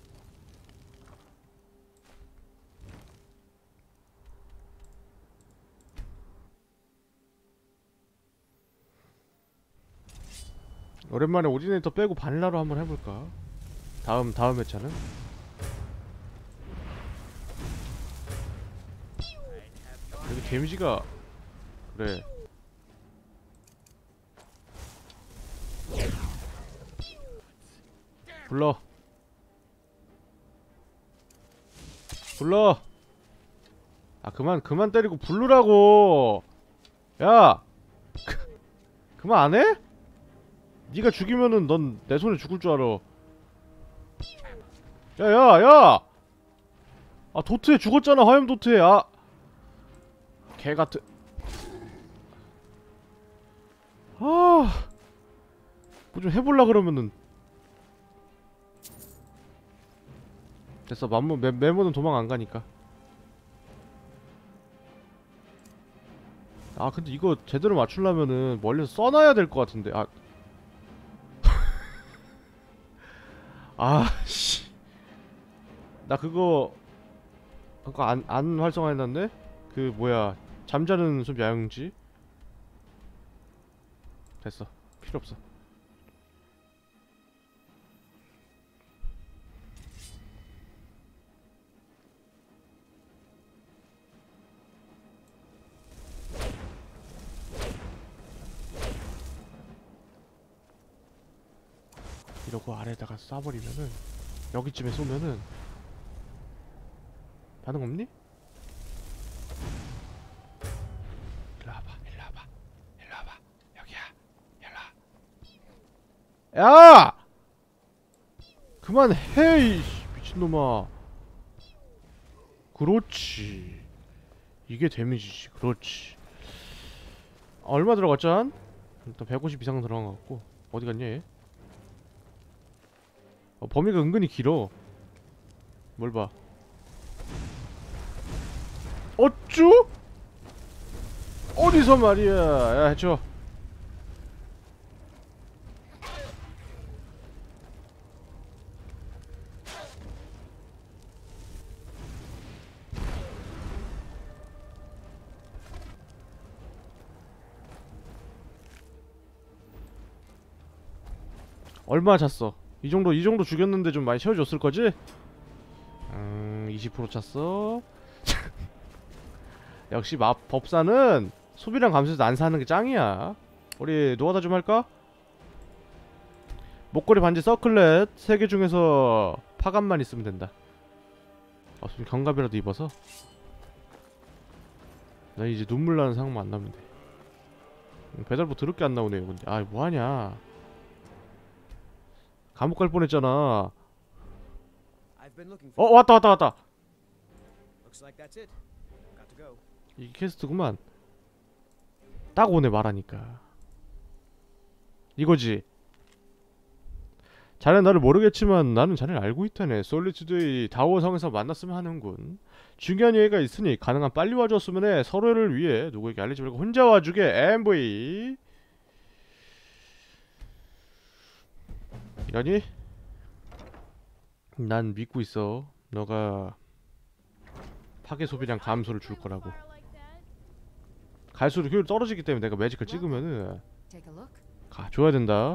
오랜만에 오디네이터 빼고 바닐라로 한번 해볼까? 다음 회차는? 여기 데미지가 그래. 불러. 그만 때리고 부르라고. 야, 그만 안 해? 네가 죽이면은 넌 내 손에 죽을 줄 알아. 야! 도트에 죽었잖아. 화염 도트에. 개같은. 뭐 좀 해볼라 그러면은. 됐어. 메모는 도망 안 가니까. 근데 이거 제대로 맞추려면은 멀리서 써놔야 될 것 같은데. 씨. 나 그거 안 활성화해놨네? 그 뭐야 잠자는 숲 야영지? 됐어. 필요 없어. 이러고 아래에다가 쏴버리면은 여기쯤에 쏘면은 반응 없니? 일로 와봐, 일로 와봐, 일로 와봐. 여기야, 일로 와. 야! 그만해, 이씨, 미친놈아. 그렇지. 이게 데미지지. 그렇지. 얼마 들어갔죠? 일단 150 이상 들어간 것 같고. 어디 갔냐 얘? 범위가 은근히 길어. 뭘 봐. 어쭈? 어디서 말이야. 야, 해쳐. 얼마 찼어? 이 정도 죽였는데 좀 많이 채워줬을 거지? 20% 찼어. 역시 법사는 소비량 감소해서 안 사는 게 짱이야. 우리 노가다 좀 할까? 목걸이 반지 서클렛 3개 중에서 파감만 있으면 된다. 좀 견갑이라도 입어서. 나 이제 눈물 나는 상황만 안 나면 돼. 배달부 더럽게 안 나오네요. 근데 아 뭐하냐. 감옥 갈 뻔했잖아. I've been looking for. 왔다. Looks like that's it. Got to go. 이게 퀘스트구만. 딱 오네 말하니까. 이거지. 자네 나를 모르겠지만 나는 자네를 알고 있다네. 솔리튜드의 다워성에서 만났으면 하는군. 중요한 얘기가 있으니 가능한 빨리 와줬으면 해. 서로를 위해 누구에게 알리지 말고 혼자 와주게. MV. 이러니? 난 믿고 있어. 너가 파괴 소비량 감소를 줄 거라고. 갈수록 효율이 떨어지기 때문에 내가 매직을 찍으면은 Take a look. 줘야 된다.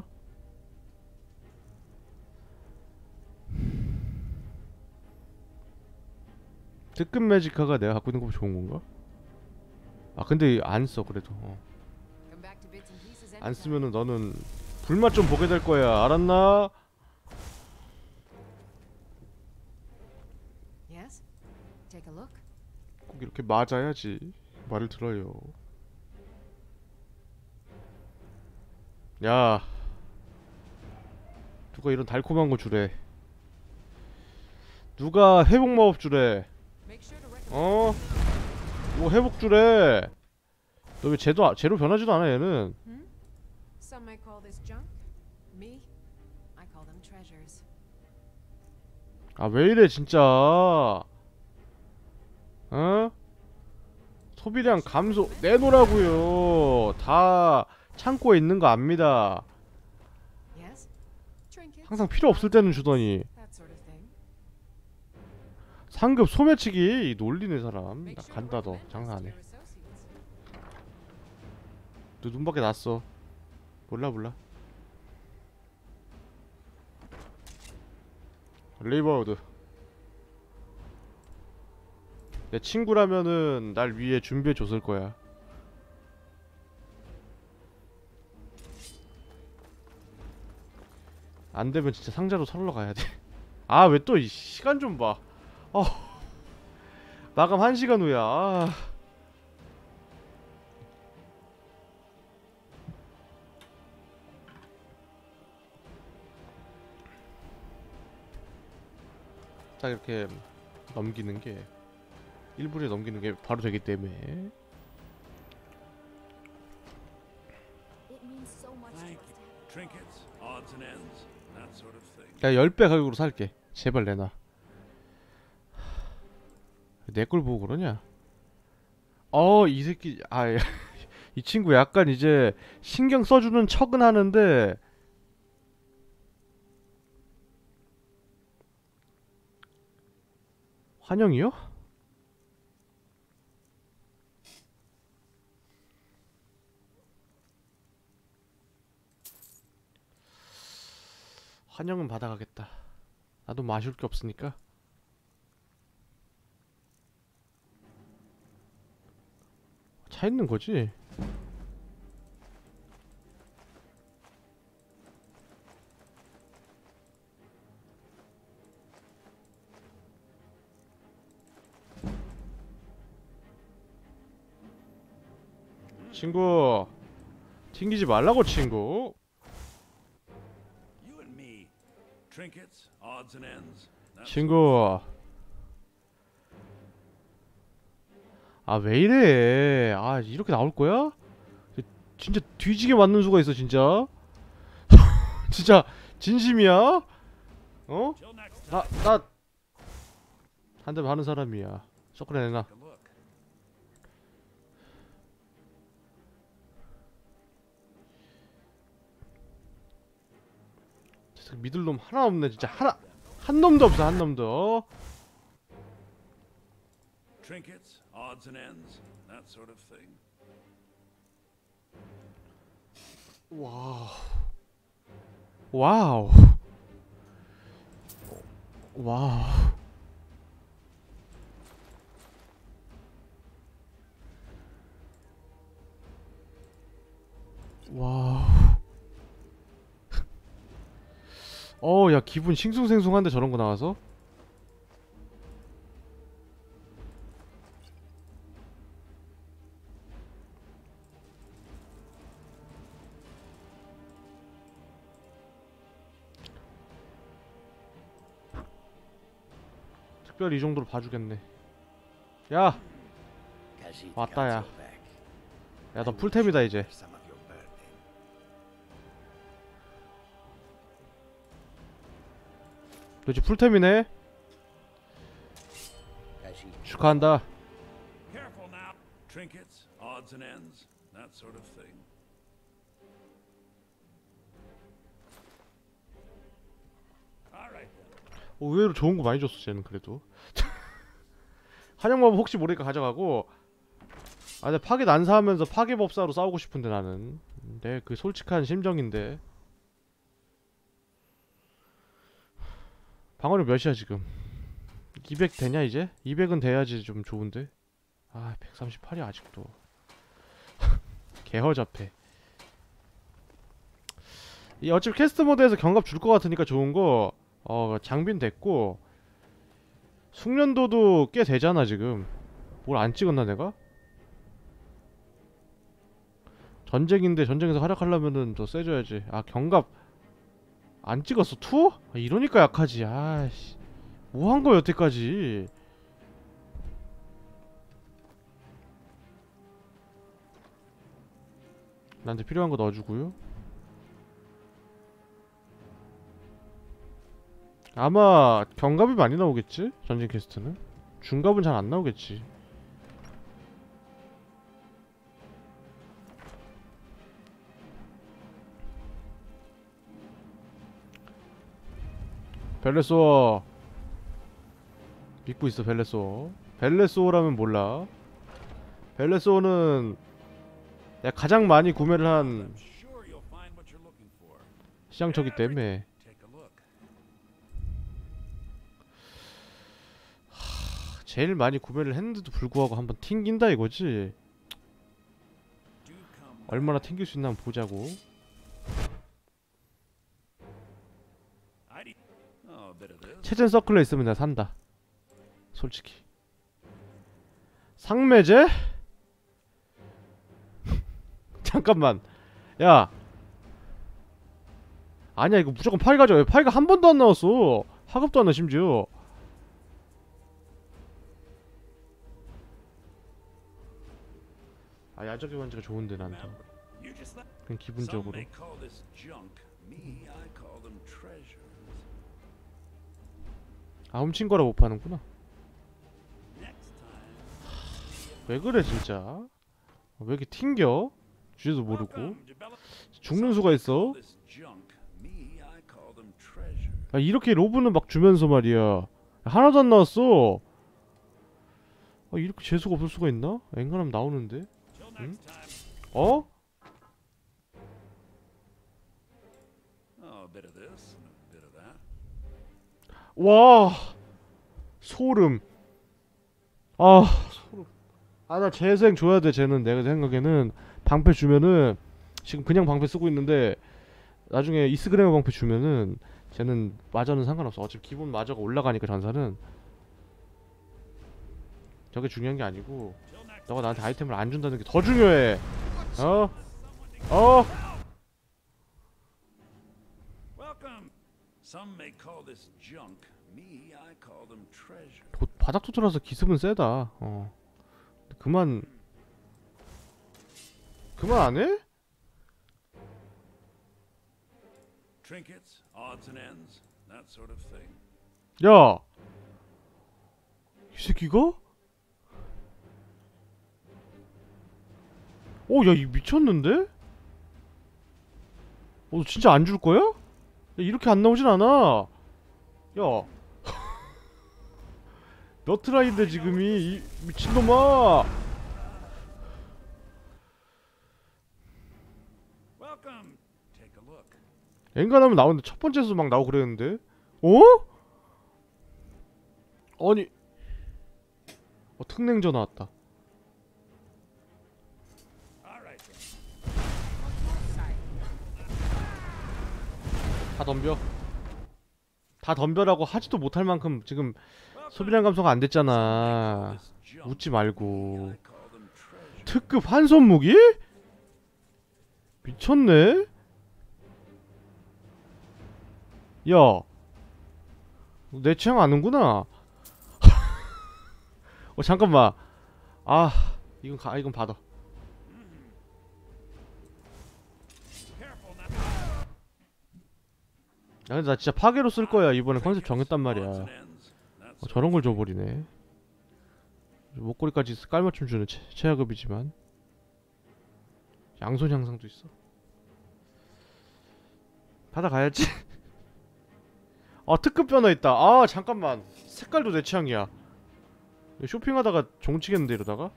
특급 매직카가 내가 갖고 있는 것보다 좋은 건가? 아 근데 안 써 그래도. Come back to bits and pieces 안 anytime. 쓰면은 너는 불맛 좀 보게 될 거야. 알았나? Yes? Take a look. 꼭 이렇게 맞아야지 말을 들어요. 야, 누가 이런 달콤한 거 주래? 누가 회복 마법 주래? Make sure to recommend. 뭐 회복 주래? 너 왜 쟤로 변하지도 않아 얘는? Some might call this junk. Me, I call them treasures. 아 왜 이래 진짜? 소비량 감소 내놓으라고요. 다 창고에 있는 거 압니다. Yes? Trinkets. 항상 필요 없을 때는 주더니 That sort of thing. 상급 소매치기 놀리는 사람. Make 나 sure to 간다 너 recommend us 장난 안 to 해. your associates. 너 눈밖에 났어. 몰라. 레이버우드. 내 친구라면은 날 위해 준비해 줬을 거야. 안 되면 진짜 상자로 털러 가야 돼. 아 왜 또 이 시간 좀 봐. 마감 1시간 후야. 딱 이렇게 넘기는 게 1분에 넘기는 게 바로 되기 때문에. It means so much to Thank us. you. Trinkets, odds and ends, that sort of thing. 야 10배 가격으로 살게. 제발 내놔. 내 걸 보고 그러냐? 이 새끼 이 친구 약간 이제 신경 써주는 척은 하는데 환영이요? 환영은 받아가겠다. 나도 마실 게 없으니까. 차 있는 거지? 친구 튕기지 말라고 친구. You and me. Trinkets, odds and ends. That's 친구. 아 왜 이래. 아 이렇게 나올 거야? 진짜 뒤지게 맞는 수가 있어 진짜. 진짜 진심이야? 어? till next 나 한 대 맞는 사람이야. 서클에 내놔. time. Look. 믿을 놈 하나 없네 진짜. 한 놈도 없어 한 놈도. Trinkets, odds and ends. That sort of thing. 와우. 와우. 와우. 와우. 야 기분 싱숭생숭한데 저런 거 나와서? 특별히 이 정도로 봐주겠네. 야! 왔다 야. 야 너 풀템이다 이제. 너 이제 풀템이네? 축하한다. Careful now. Trinkets, odds and ends. That sort of thing. All right then. 의외로 좋은 거 많이 줬어 쟤는 그래도. 한영마법 혹시 모르니까 가져가고. 아 근데 파괴 난사하면서 파괴법사로 싸우고 싶은데 나는. 내 그 솔직한 심정인데. 방어력 몇이야 지금? 200 되냐 이제? 200은 돼야지 좀 좋은데. 아 138이야 아직도. 개허잡해. 이 어차피 캐스트 모드에서 경갑 줄 것 같으니까 좋은 거 장비는 됐고 숙련도도 꽤 되잖아 지금. 뭘 안 찍었나 내가? 전쟁인데 전쟁에서 활약하려면은 더 세져야지. 아 경갑 안 찍었어? 투? 아, 이러니까 약하지. 아씨 뭐 한 거야 여태까지. 나한테 필요한 거 넣어주고요. 아마 경갑이 많이 나오겠지? 전쟁 퀘스트는? 중갑은 잘 안 나오겠지. 벨레소어 믿고 있어. 벨레소어 벨레소어라면 몰라. 벨레소어는 내가 가장 많이 구매를 한 I'm sure you'll find what you're looking for. 시장처기 때문에. Take a look. 제일 많이 구매를 했는데도 불구하고 한번 튕긴다 이거지. Do come. 얼마나 튕길 수 있나 한번 보자고. I oh, a bit of this. 체젠 서클에 있으면 내가 산다 솔직히. 상매제? 잠깐만 야 아니야 이거 무조건 파이 가져와. 파이가 한 번도 안 나왔어. 하급도 안 나 심지어. 아 야적의 반지가 좋은데 난또 You just let. 그냥 Some 기분적으로. may call this junk. Me, I call them treasures. 아 훔친 거라 못 파는구나. Next time. 왜 그래 진짜. 왜 이렇게 튕겨? 주제도 모르고. Welcome, develop- 죽는 수가 있어. This junk. Me, I call them treasures. 아 이렇게 로브는 막 주면서 말이야 하나도 안 나왔어. 아 이렇게 재수가 없을 수가 있나? 앵간하면 나오는데. Till next time. 어? Oh, a bit of this and a bit of that. 와 소름. 아 소름. 아 나 재생 줘야 돼. 쟤는 내가 생각에는 방패 주면은 지금 그냥 방패 쓰고 있는데 나중에 이스그레머 방패 주면은 쟤는 마저는 상관없어. 어차피 기본 마저가 올라가니까 전사는. 저게 중요한 게 아니고 Till next. 너가 나한테 아이템을 안 준다는 게 더 중요해. Welcome. Some may call this junk. Me, I call them treasure. 바닥 투투라서 기습은 세다. 그만 안 해? Trinkets, odds and ends, that sort of thing. 야, 이 새끼가? 야, 이 미쳤는데? 진짜 안 줄 거야? 야, 이렇게 안 나오진 않아. 야, 몇 트라이인데 지금이 이 미친놈아. Welcome. Take a look. 엔간하면 나오는데 첫 번째에서 막 나오고 그랬는데? 아니, 특냉 전화 왔다. 다 덤벼라고 하지도 못할 만큼 지금 소비량 감소가 안 됐잖아. 웃지 말고. 특급 한손 무기? 미쳤네? 야, 내 취향 아는구나. 잠깐만. 이건 받아. 야, 근데 나 진짜 파괴로 쓸 거야. 이번에 컨셉 정했단 말이야. 저런 걸 줘버리네. 목걸이까지 깔맞춤 주는 최하급이지만 양손 향상도 있어. 받아가야지. 특급 변화 있다. 잠깐만. 색깔도 내 취향이야. 쇼핑하다가 종치겠는데 이러다가?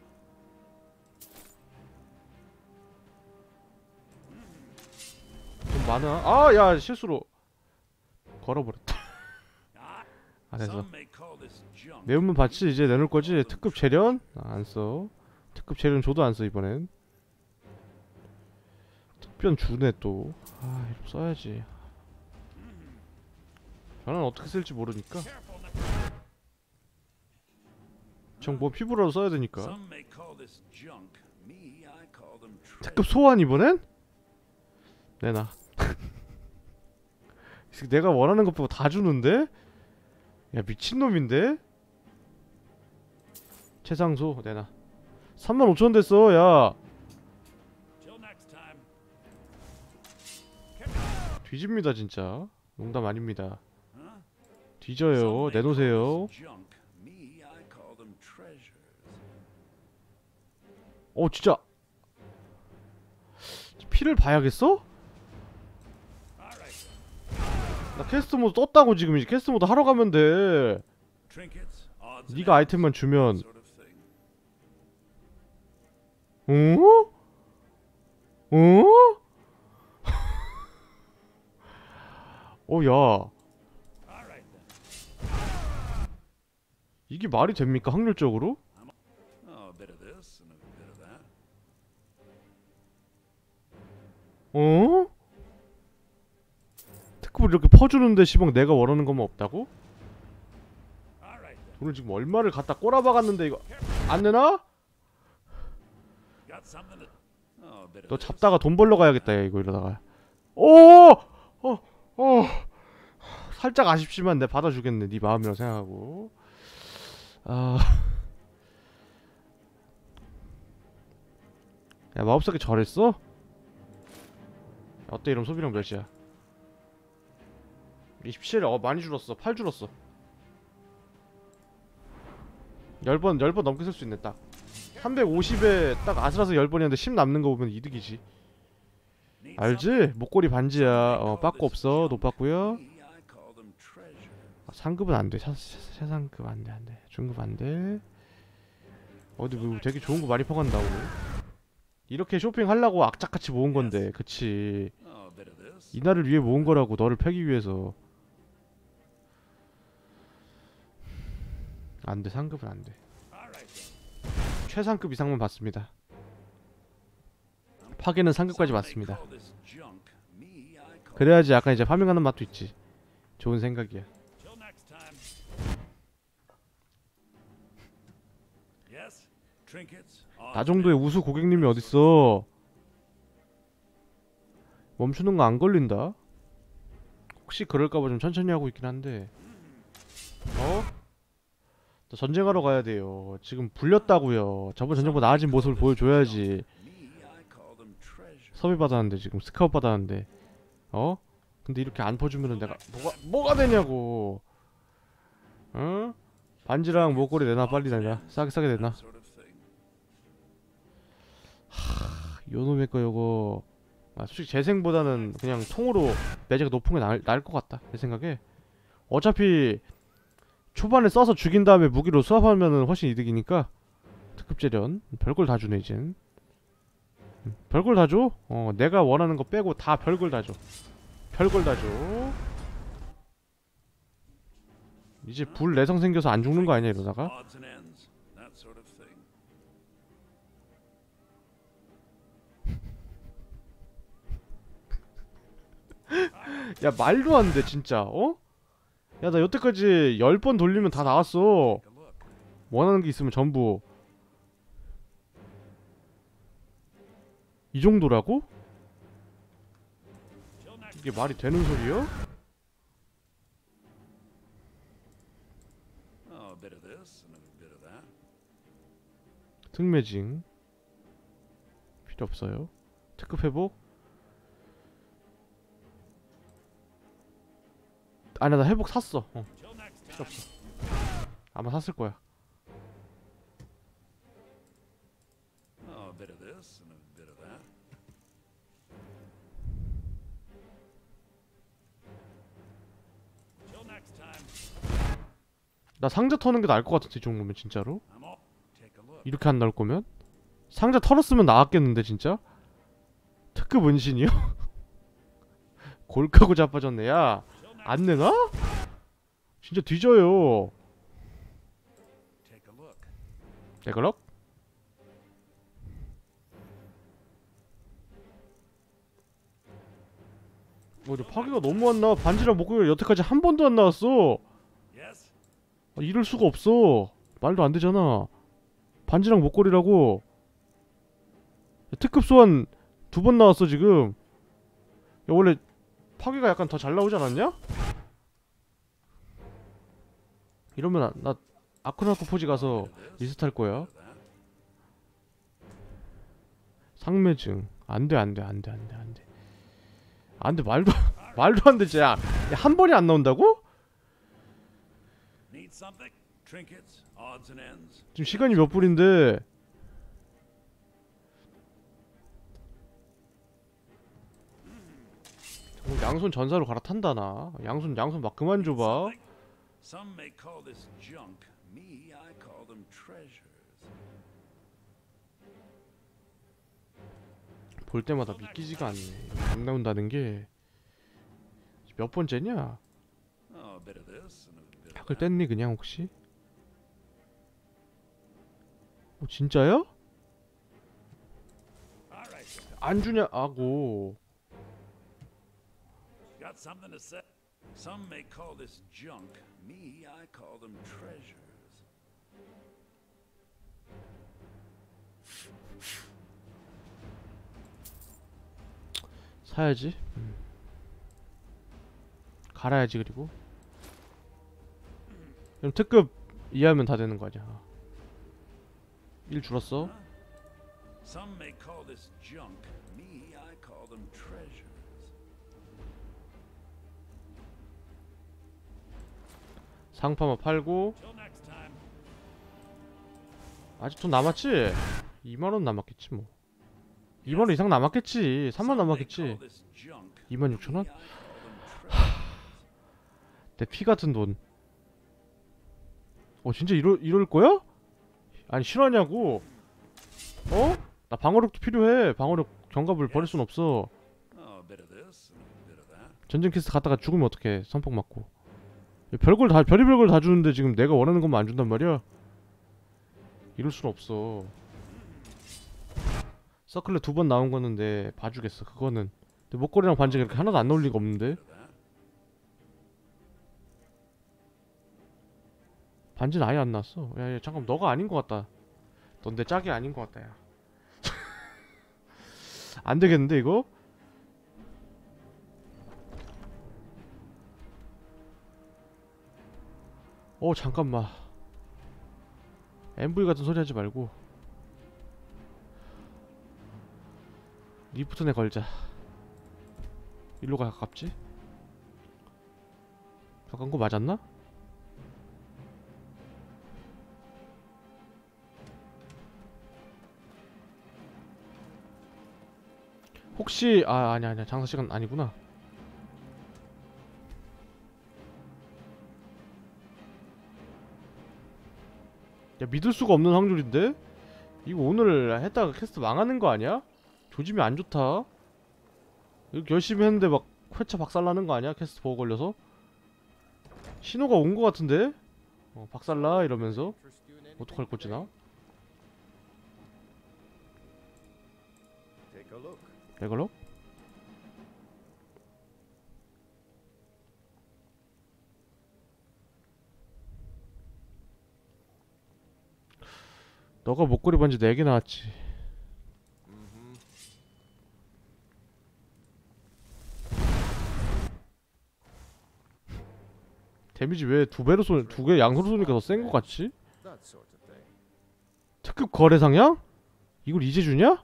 좀 많아. 야, 실수로 걸어버렸다. 됐어. 매운맛 봤지? 이제 내놓을 거지? 특급 재련? 안 써. 특급 재련 줘도 안 써 이번엔. 특변 주네 또. 이거 써야지. 저는 어떻게 쓸지 모르니까. 뭐 피부라도 써야 되니까. 특급 소환 이번엔? 내놔. 내가 원하는 것 보고 다 주는데? 야, 미친놈인데? 최상소 내놔. 35,000원 됐어. 야, 뒤집니다 진짜. 농담 아닙니다. 뒤져요. 내놓으세요. 진짜 피를 봐야겠어? 나 캐스트 모드 떴다고. 지금 이제 캐스트 모드 하러 가면 돼. 네가 아이템만 주면. 야, 이게 말이 됩니까 확률적으로? 특급을 이렇게 퍼주는데 시방 내가 원하는 것만 없다고? 돈을 지금 얼마를 갖다 꼬라박았는데 이거 안 내나? 너 잡다가 돈 벌러 가야겠다 야 이거 이러다가. 살짝 아쉽지만 내 받아주겠네. 네 마음이라고 생각하고. 야, 마법사기 절했어? 어때? 이러면 소비량 몇이야? 27. 많이 줄었어. 8 줄었어. 10번 넘게 쓸 수 있네. 딱 350에 딱 아슬아슬 10번이었는데 10 남는 거 보면 이득이지. 알지? 목걸이 반지야. 빠꾸 없어. 높았구요. 상급은 안돼. 최상급 안돼. 안돼. 중급 안돼. 어디 뭐 되게 좋은 거 많이 퍼간다고. 이렇게 쇼핑하려고 악착같이 모은 건데. 그치. 이날을 위해 모은 거라고. 너를 패기 위해서. 안돼. 상급은 안돼. 최상급 이상만 받습니다. 파괴는 상급까지 받습니다. 그래야지 약간 이제 파밍하는 맛도 있지. 좋은 생각이야. 나 정도의 우수 고객님이 어딨어. 멈추는 거 안 걸린다. 혹시 그럴까봐 좀 천천히 하고 있긴 한데. 또 전쟁하러 가야 돼요. 지금 불렸다고요. 저번 전쟁보다 나아진 모습을 보여줘야지. 섭외 받았는데 지금 스카웃 받았는데. 근데 이렇게 안 퍼주면은 내가 뭐가 되냐고. 반지랑 목걸이 내놔. 빨리 내놔. 싸게 내놔. 요놈의 거 요거 솔직히 재생보다는 그냥 통으로 매제가 높은 게 나을 것 같다 내 생각에. 어차피 초반에 써서 죽인 다음에 무기로 수합하면은 훨씬 이득이니까. 특급 재련 별걸 다 주네 이젠. 별걸 다 줘. 내가 원하는 거 빼고 다 별걸 다 줘. 별걸 다 줘. 이제 불 내성 생겨서 안 죽는 거 아니야 이러다가. 야 말도 안 돼 진짜. 야 나 여태까지 10번 돌리면 다 나왔어. 원하는 게 있으면 전부. 이 정도라고? 이게 말이 되는 소리야? 특매징 필요 없어요. 특급 회복. 아니야 나 회복 샀어. 필요 없어. 아마 샀을 거야. 나 상자 터는 게 나을 것 같은데 이 정도면 진짜로? 이렇게 안 나올 거면? 상자 털었으면 나왔겠는데 진짜? 특급 은신이요? 골카고 자빠졌네. 야 안 내놔? 진짜 뒤져요. 데글럭? 근데 파괴가 너무 안 나와. 반지랑 목걸이가 여태까지 한 번도 안 나왔어. 이럴 수가 없어. 말도 안 되잖아. 반지랑 목걸이라고. 특급 소환 2번 나왔어 지금. 야 원래 파괴가 약간 더 잘 나오지 않았냐? 이러면 나 아크나코 포지 가서 리스트할 거야. 상매증 안돼 안돼 안돼 안돼 안돼 안돼. 말도 안 되지. 야 한 번이 안 나온다고? 지금 시간이 몇 분인데. 양손 전사로 갈아탄다 나. 양손 막 그만 줘봐. 볼 때마다 믿기지가 않네. 안 나온다는 게. 몇 번째냐? 약을 뗐니 그냥 혹시? 진짜야? 안 주냐? 아고. Some may call this junk. Me, I call them treasures. 사야지. 갈아야지. 그리고 그럼 특급 이해하면 다 되는 거 아니야. 1 줄었어. Some may call this junk. Me, I call them treasures. 상파만 팔고. 아직 돈 남았지? 2만원 남았겠지 뭐. 2만원 이상 남았겠지. 3만원 남았겠지. 26,000원? 내 피같은 돈. 진짜 이럴 거야? 아니 실화냐고. 나 방어력도 필요해. 방어력 경갑을 버릴 순 없어. 전쟁 퀘스트 갔다가 죽으면 어떡해. 선폭 맞고. 별걸 다 별의별 걸 다 주는데 지금 내가 원하는 것만 안 준단 말이야. 이럴 순 없어. 서클렛 2번 나온 거는 내 봐주겠어. 그거는. 근데 목걸이랑 반지가 이렇게 하나도 안 나올 리가 없는데. 반지는 아예 안 나왔어. 야 잠깐 너가 아닌 것 같다. 넌 내 짝이 아닌 것 같다 야. 안 되겠는데 이거? 잠깐만. MV 같은 소리 하지 말고 리프트네 걸자. 일로가 가깝지? 가까운 거 맞았나? 혹시 아니야 장사 시간 아니구나. 야, 믿을 수가 없는 확률인데? 이거 오늘 했다가 캐스트 망하는 거 아니야? 조짐이 안 좋다. 이렇게 열심히 했는데 막 회차 박살나는 거 아니야? 캐스트 버그 걸려서? 신호가 온 거 같은데? 박살나 이러면서 어떡할 거지 나? Take a look. 이걸로? 너가 목걸이 반지 4개 나왔지. 데미지 왜 2배로 쏘, 2개 양손으로 쏘니까 더 센 거 같지? That sort of thing. 특급 거래 상향? 이걸 이제 주냐?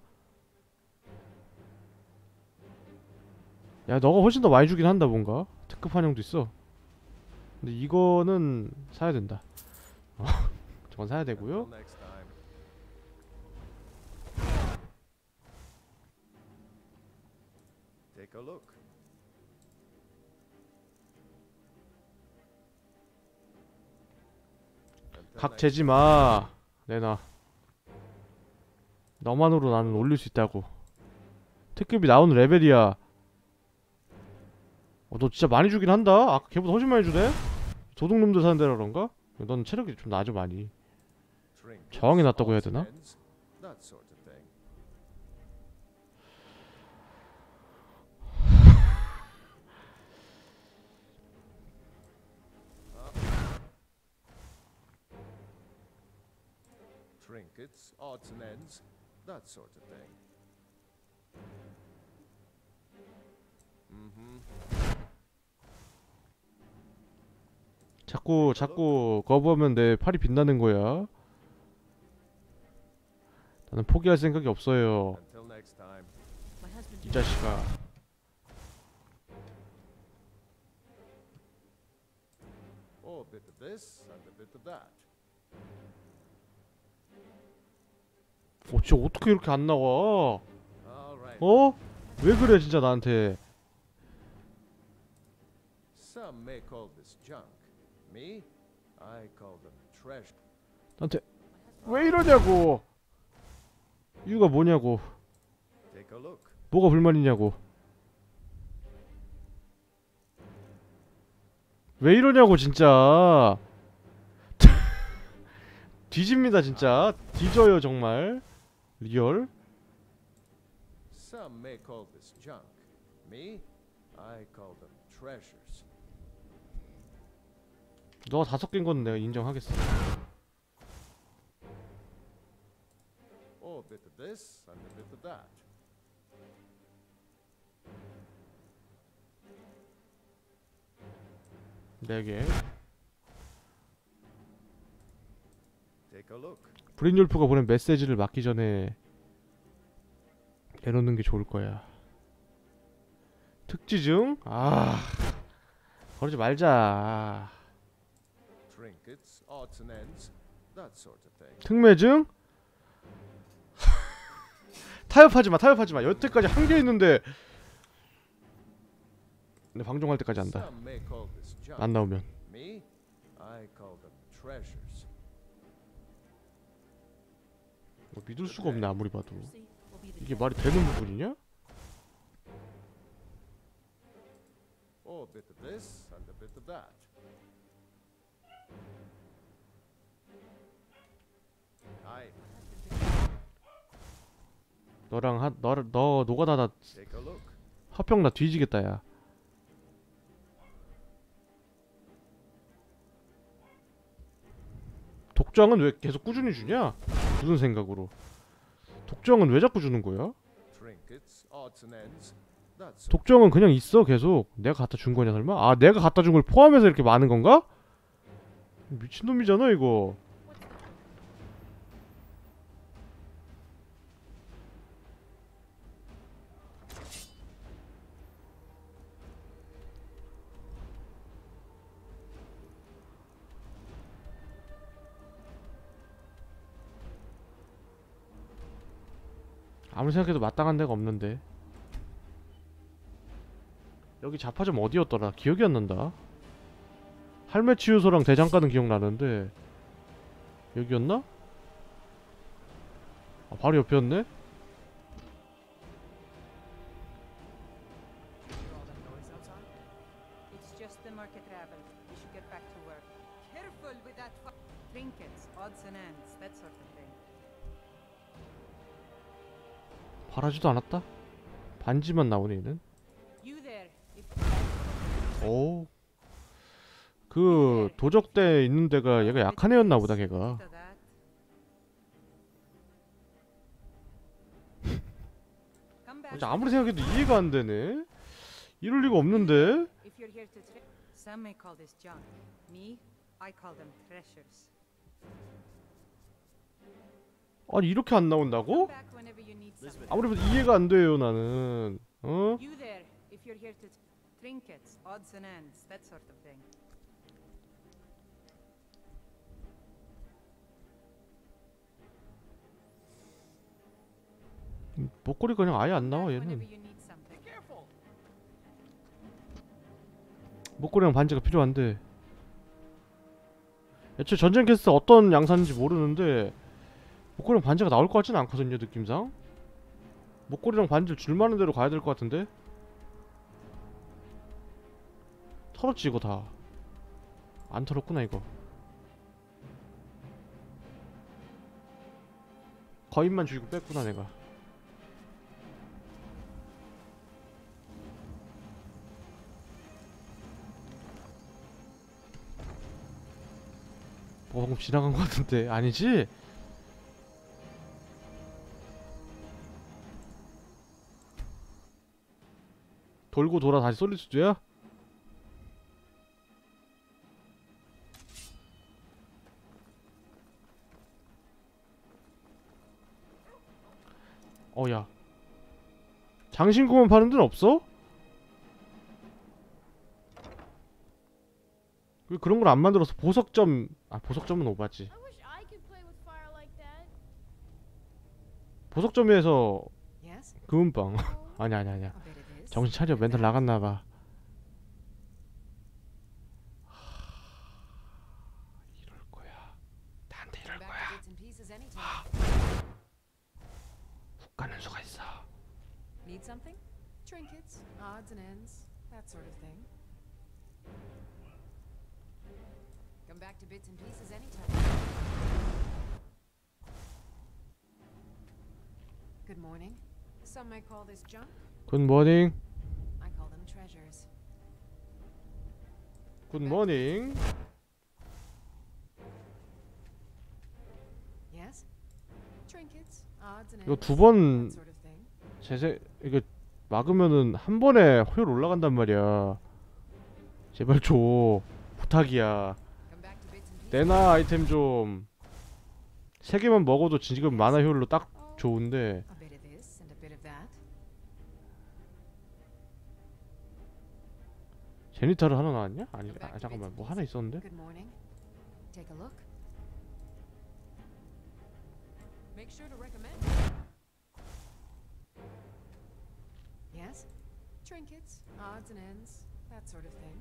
야, 너가 훨씬 더 많이 주긴 한다 뭔가. 특급 환영도 있어. 근데 이거는 사야 된다. 저건 사야 되고요. Until next time. Take a look. 각 재지 마. 내놔. 너만으로 나는 올릴 수 있다고. 특급이 나오는 레벨이야. 너 진짜 많이 주긴 한다. 아까 걔보다 훨씬 많이 주네. 도둑놈들 사는 데라 그런가? 넌 체력이 좀 낮아 많이. 저항이 낮다고 해야 되나? That sort of thing. Trinkets, odds and ends, that sort of thing. 자꾸 거부하면 내 팔이 빛나는 거야. 나는 포기할 생각이 없어요. Until next time. My husband 이 자식아. Oh, a bit of this and a bit of that. 진짜 어떻게 이렇게 안 나와? All right. 왜 그래 진짜 나한테. Some may call this junk. Me, I call them treasure. 나한테 왜 이러냐고. 이유가 뭐냐고. Take a look. 뭐가 불만이냐고. 왜 이러냐고 진짜. 뒤집니다 진짜. 뒤져요 정말. 리얼. Some may call this junk. Me, I call them treasures. 너가 5개인 건 내가 인정하겠어. Oh, a bit of this and a bit of that. 네 개. Take a look. 브린율프가 보낸 메시지를 막기 전에 내놓는 게 좋을 거야. 특지증? 그러지 말자. Trinkets, odds and ends, that sort of thing. 특매증? 타협하지마. 여태까지 한 개 있는데 내 방종할 때까지 한다. Some may call this junk. 안 나오면. Me, I call them treasures. 믿을 수가 없네 아무리 봐도. see will be the 이게 말이 되는 부분이냐? Oh, a bit of this and a bit of that. Aye, 너랑 너 노가다 take a look. 화평 나 뒤지겠다 야. 독정은 왜 계속 꾸준히 주냐? 무슨 생각으로? 독정은 왜 자꾸 주는 거야? Trinkets, odds and ends, that sort. 독정은 그냥 있어 계속. 내가 갖다 준 거냐 설마? 내가 갖다 준 걸 포함해서 이렇게 많은 건가? 미친놈이잖아 이거. 아무리 생각해도 마땅한 데가 없는데. 여기 자파점 어디였더라? 기억이 안 난다. 할매치유소랑 대장가는 기억나는데 여기였나? 아, 바로 옆이었네? Hear all that noise outside? It's just the market rabble. We should get back to work. Careful with that Trinkets, odds and ends, that sort of thing. 바라지도 않았다? 반지만 나오네 얘는. You there, if 오. 그 도적대 있는 데가 얘가 약한 애였나 보다 걔가. that. Come back. 진짜 아무리 생각해도 이해가 안 되네. 이럴 리가 없는데. If you're here to some may call this junk. Me, I call them treasures. 아니 이렇게 안 나온다고? Come back whenever you need something. 아무리 봐도 이해가 안 돼요 나는. 어? You there, if you're here to trinkets, odds and ends, that sort of thing. 목걸이가 그냥 아예 안 나와 Back whenever 얘는. you need something. 목걸이랑 반지가 필요한데. 애초에 전쟁 캐스트 어떤 양산인지 모르는데 목걸이랑 반지가 나올 것 같지는 않거든요 느낌상. 목걸이랑 반지를 줄 만한 대로 가야 될 것 같은데. 털었지 이거 다. 안 털었구나 이거. 거인만 죽이고 뺐구나 내가. 방금 지나간 것 같은데 아니지? 돌고 돌아 다시 쏠릴 수도야? 야 장신구만 파는 데는 없어? 왜 그런 걸 안 만들어서 보석점. 아 보석점은 오바지. I wish I could play with fire like that. 보석점에서 Yes? 금은빵. 아니야 I'll bet it is. 정신 차려. 멘탈 나갔나봐. 이럴 거야. 나한테 이럴 Come back 거야. to bits and pieces anytime. 훅 가는 수가 있어. Need something? Trinkets, odds and ends, that sort of thing. Come back to bits and pieces anytime. Good morning. Some may call this junk. 굿모닝. I call them treasures. 굿모닝. Yes? Trinkets, odds and 이거 ends, 두 번 that sort of thing. 이거 막으면은 한 번에 효율 올라간단 말이야. 제발 줘. 부탁이야. Come back to bits and pieces. 내놔 아이템 좀. 3개만 먹어도 지금 만화 효율로 딱 좋은데. A bit of this and a bit of that. 제니타를 하나 나왔냐? 아니 잠깐만 뭐 하나 있었는데? Good morning. Take a look. Make sure to recommend. Yes? Trinkets, odds and ends, that sort of thing.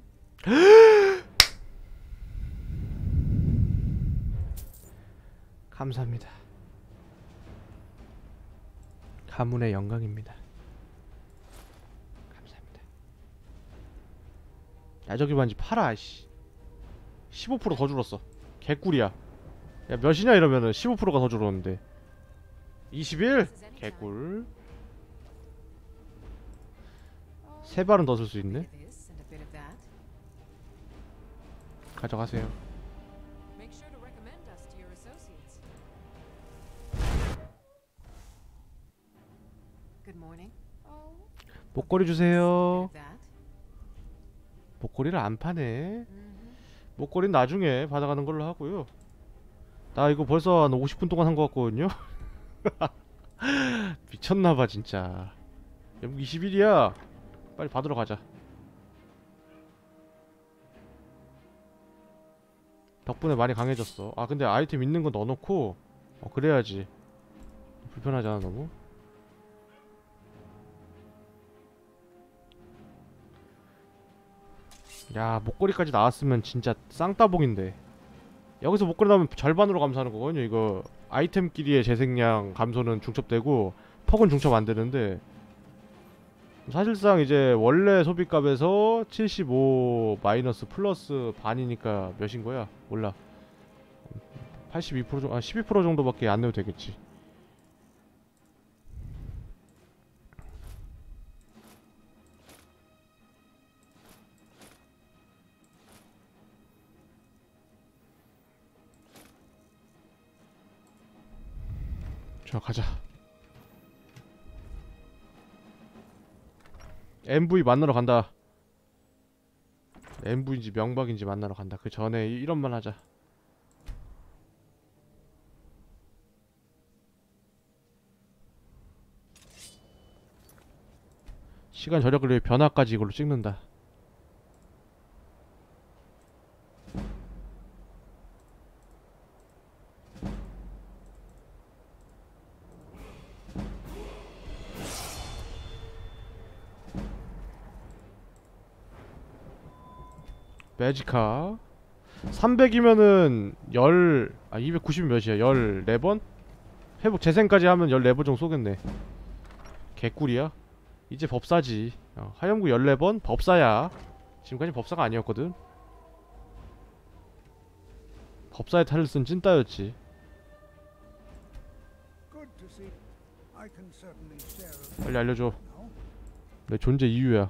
감사합니다. 가문의 영광입니다. 감사합니다. 야 저기 반지 팔아 씨. 15% 더 줄었어. 개꿀이야. 야 몇이냐 이러면은 15%가 더 줄었는데 21? 개꿀. 세 발은 더 쓸 수 A bit 있네. of this and a bit of that. 가져가세요. Make sure to recommend us to your associates. Good morning. 목걸이 주세요. Bit of that. 목걸이를 안 파네. Mm-hmm. 목걸이는 나중에 받아가는 걸로 하고요. 나 이거 벌써 한 50분 동안 한 것 같거든요. 미쳤나봐 진짜. 연봉 21이야. 빨리 받으러 가자. 덕분에 많이 강해졌어. 아 근데 아이템 있는 거 넣어놓고 그래야지. 불편하잖아 너무. 야 목걸이까지 나왔으면 진짜 쌍따봉인데. 여기서 목걸이 나오면 절반으로 감소하는 거거든요. 이거 아이템끼리의 재생량 감소는 중첩되고 퍽은 중첩 안 되는데, 사실상 이제 원래 소비값에서 75 마이너스 플러스 반이니까 몇인 거야? 몰라. 82% 정도, 12% 정도밖에 안 내도 되겠지. 자 가자. MV 만나러 간다. MV인지 명박인지 만나러 간다. 그 전에 이런 말 하자. 시간 절약을 위해 변화까지 이걸로 찍는다. 매지카 300이면은 290이 몇이야? 14번? 회복 재생까지 하면 14번 정도 쏘겠네. 개꿀이야. 이제 법사지. 화염구 14번? 법사야. 지금까지 법사가 아니었거든. 법사의 탈을 쓴 찐따였지. 빨리 알려줘. 내 존재 이유야.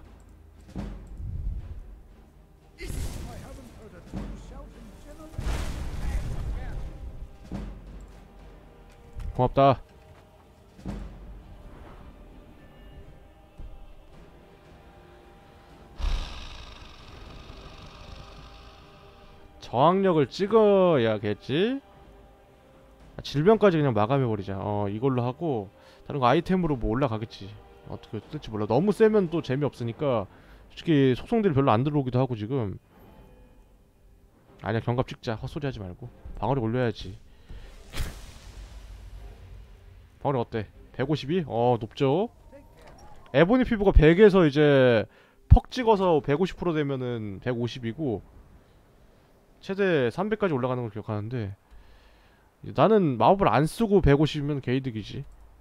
고맙다. 저항력을 찍어야겠지? 질병까지 그냥 마감해버리자. 이걸로 하고 다른 거 아이템으로 뭐 올라가겠지. 어떻게 뜰지 몰라. 너무 세면 또 재미없으니까 솔직히 속성들이 별로 안 들어오기도 하고 지금. 아니야 경갑 찍자. 헛소리 하지 말고 방어력 올려야지. 방어력 어때? 152? 높죠? 에보니 피부가 100에서 이제 퍽 찍어서 150% 되면은 150이고 최대 300까지 올라가는 걸 기억하는데, 나는 마법을 안 쓰고 150이면 개이득이지.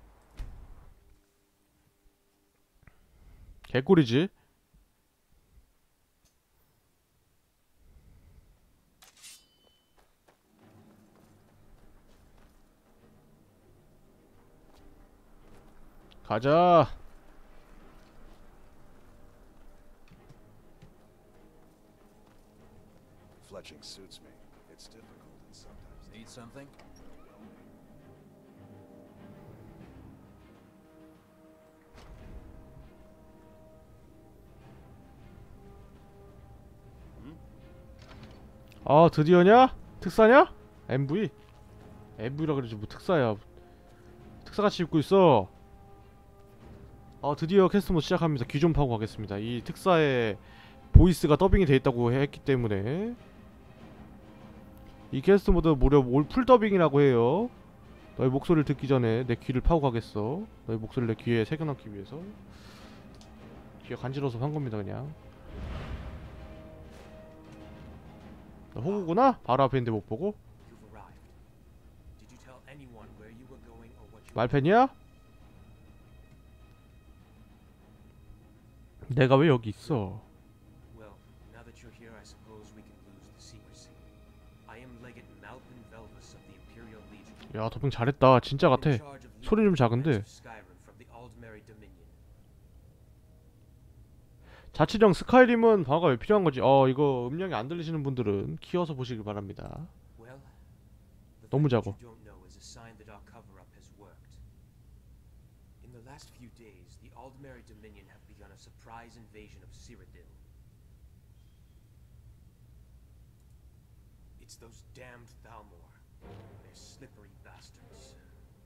개꿀이지. 가자. Fletching suits me. It's difficult and sometimes. Need something? 드디어냐? 특사냐? MV? MV라 그러지 뭐 특사야. 특사같이 입고 있어. 드디어 캐스트 모드 시작합니다. 귀 좀 파고 가겠습니다. 이 특사의 보이스가 더빙이 돼 있다고 했기 때문에 이 캐스트 모드 무려 풀 더빙이라고 해요. 너의 목소리를 듣기 전에 내 귀를 파고 가겠어. 너의 목소리를 내 귀에 새겨넣기 위해서. 귀가 간지러워서 한 겁니다 그냥. 너 호구구나? 바로 앞에 있는데 못 보고? 말팬이야? 내가 왜 여기 있어? 야 도핑 잘했다. 진짜 같아. 소리 좀 작은데 자치령 스카이림은 방어가 왜 필요한거지? 이거 음량이 안 들리시는 분들은 키워서 보시길 바랍니다. 너무 작아. It's those damned Thalmor. They're slippery bastards.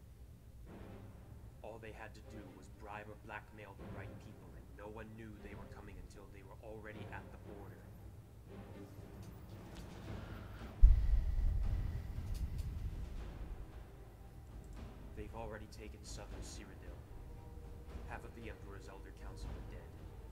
All they had to do was bribe or blackmail the right people, and no one knew they were coming until they were already at the border. They've already taken southern Cyrodiil. Half of the Emperor's Elder Council are dead.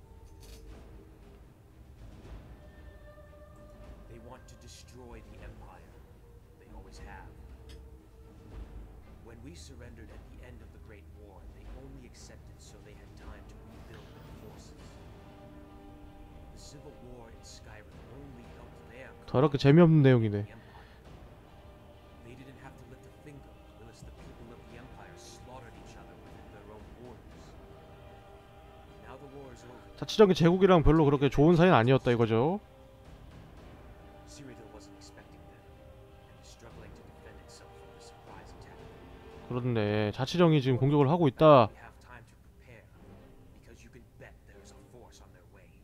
They want to destroy the Empire. They always have. When we surrendered at the end of the Great War, they only accepted so they had time to rebuild their forces. The Civil War in Skyrim only helped them. 더럽게 재미없는 내용이네. They didn't have to lift a finger unless the people of the Empire slaughtered each other within their own borders. Now the war is over. 자치적인 제국이랑 별로 그렇게 좋은 사이는 아니었다 이거죠. Cyrodiil wasn't expecting them, and is struggling to defend itself from the surprise attack. 그런데 자치령이 지금 공격을 하고 있다. They have time to prepare, because you can bet there is a force on their way.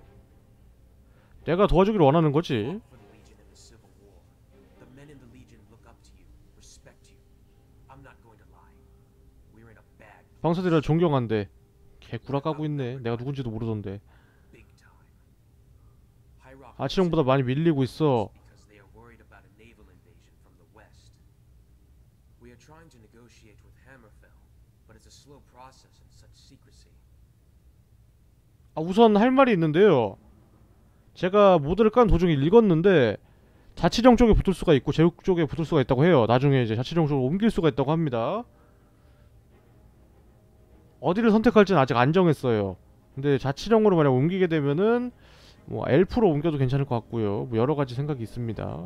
내가 도와주기를 원하는 거지. For the Legion in the Civil War, the men in the Legion look up to you, respect you. I'm not going to lie. We're in a bad 방사들을 존경한대. 개 구라 까고 있네. 내가 누군지도 모르던데. big time. High Rock 아치령보다 많이 밀리고 있어. because they are worried about a naval invasion from the west. We are trying to negotiate with Hammerfell, but it's a slow process and such secrecy. 우선 할 말이 있는데요. 제가 모드를 깐 도중에 읽었는데 자치령 쪽에 붙을 수가 있고 제국 쪽에 붙을 수가 있다고 해요. 나중에 이제 자치령 쪽으로 옮길 수가 있다고 합니다. 어디를 선택할지는 아직 안 정했어요. 근데 자치령으로 만약 옮기게 되면은 뭐 엘프로 옮겨도 괜찮을 것 같고요. 뭐 여러 가지 생각이 있습니다.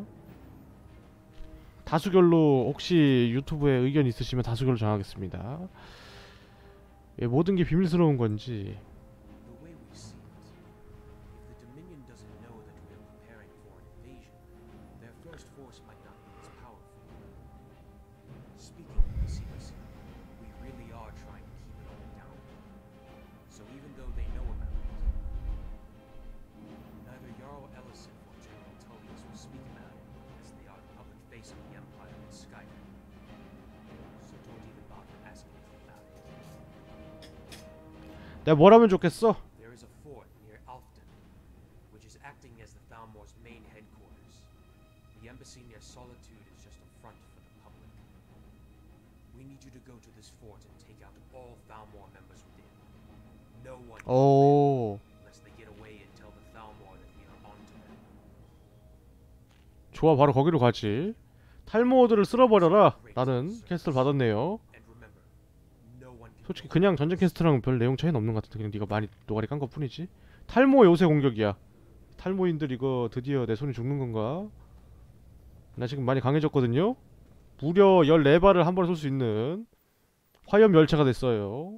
다수결로 혹시 유튜브에 의견 있으시면 다수결로 정하겠습니다. 예, 모든 게 비밀스러운 건지. The way we see it, if the Dominion doesn't know that we are preparing for an invasion, their first force might not be as powerful. Speaking of the secrecy, we really are trying to keep it all down. So even though they know about it, neither Jarl Ellison or General Tullius will speak about it, as they are the public face of the Empire in Skyrim. So don't even bother asking them about it. 내가 뭘 하면 좋겠어? There is a fort near Alfton, which is acting as the Thalmor's main headquarters. The embassy near Solitude is just a front for the public. We need you to go to this fort and take out all Thalmor members within. No one 오, unless they get away and tell the Thalmor that we are onto them. 좋아, 바로 거기로 가지. 탈모들을 쓸어버려라. 라는 퀘스트를 받았네요. And remember, no one can 솔직히 그냥 전쟁 퀘스트랑 별 내용 차이는 없는 것 같은데 그냥 네가 많이 노가리 깐 것 뿐이지. 탈모 요새 공격이야. 탈모인들 이거 드디어 내 손이 죽는 건가? 나 지금 많이 강해졌거든요. 무려 14발을 한 번에 쏠 수 있는 화염 열차가 됐어요.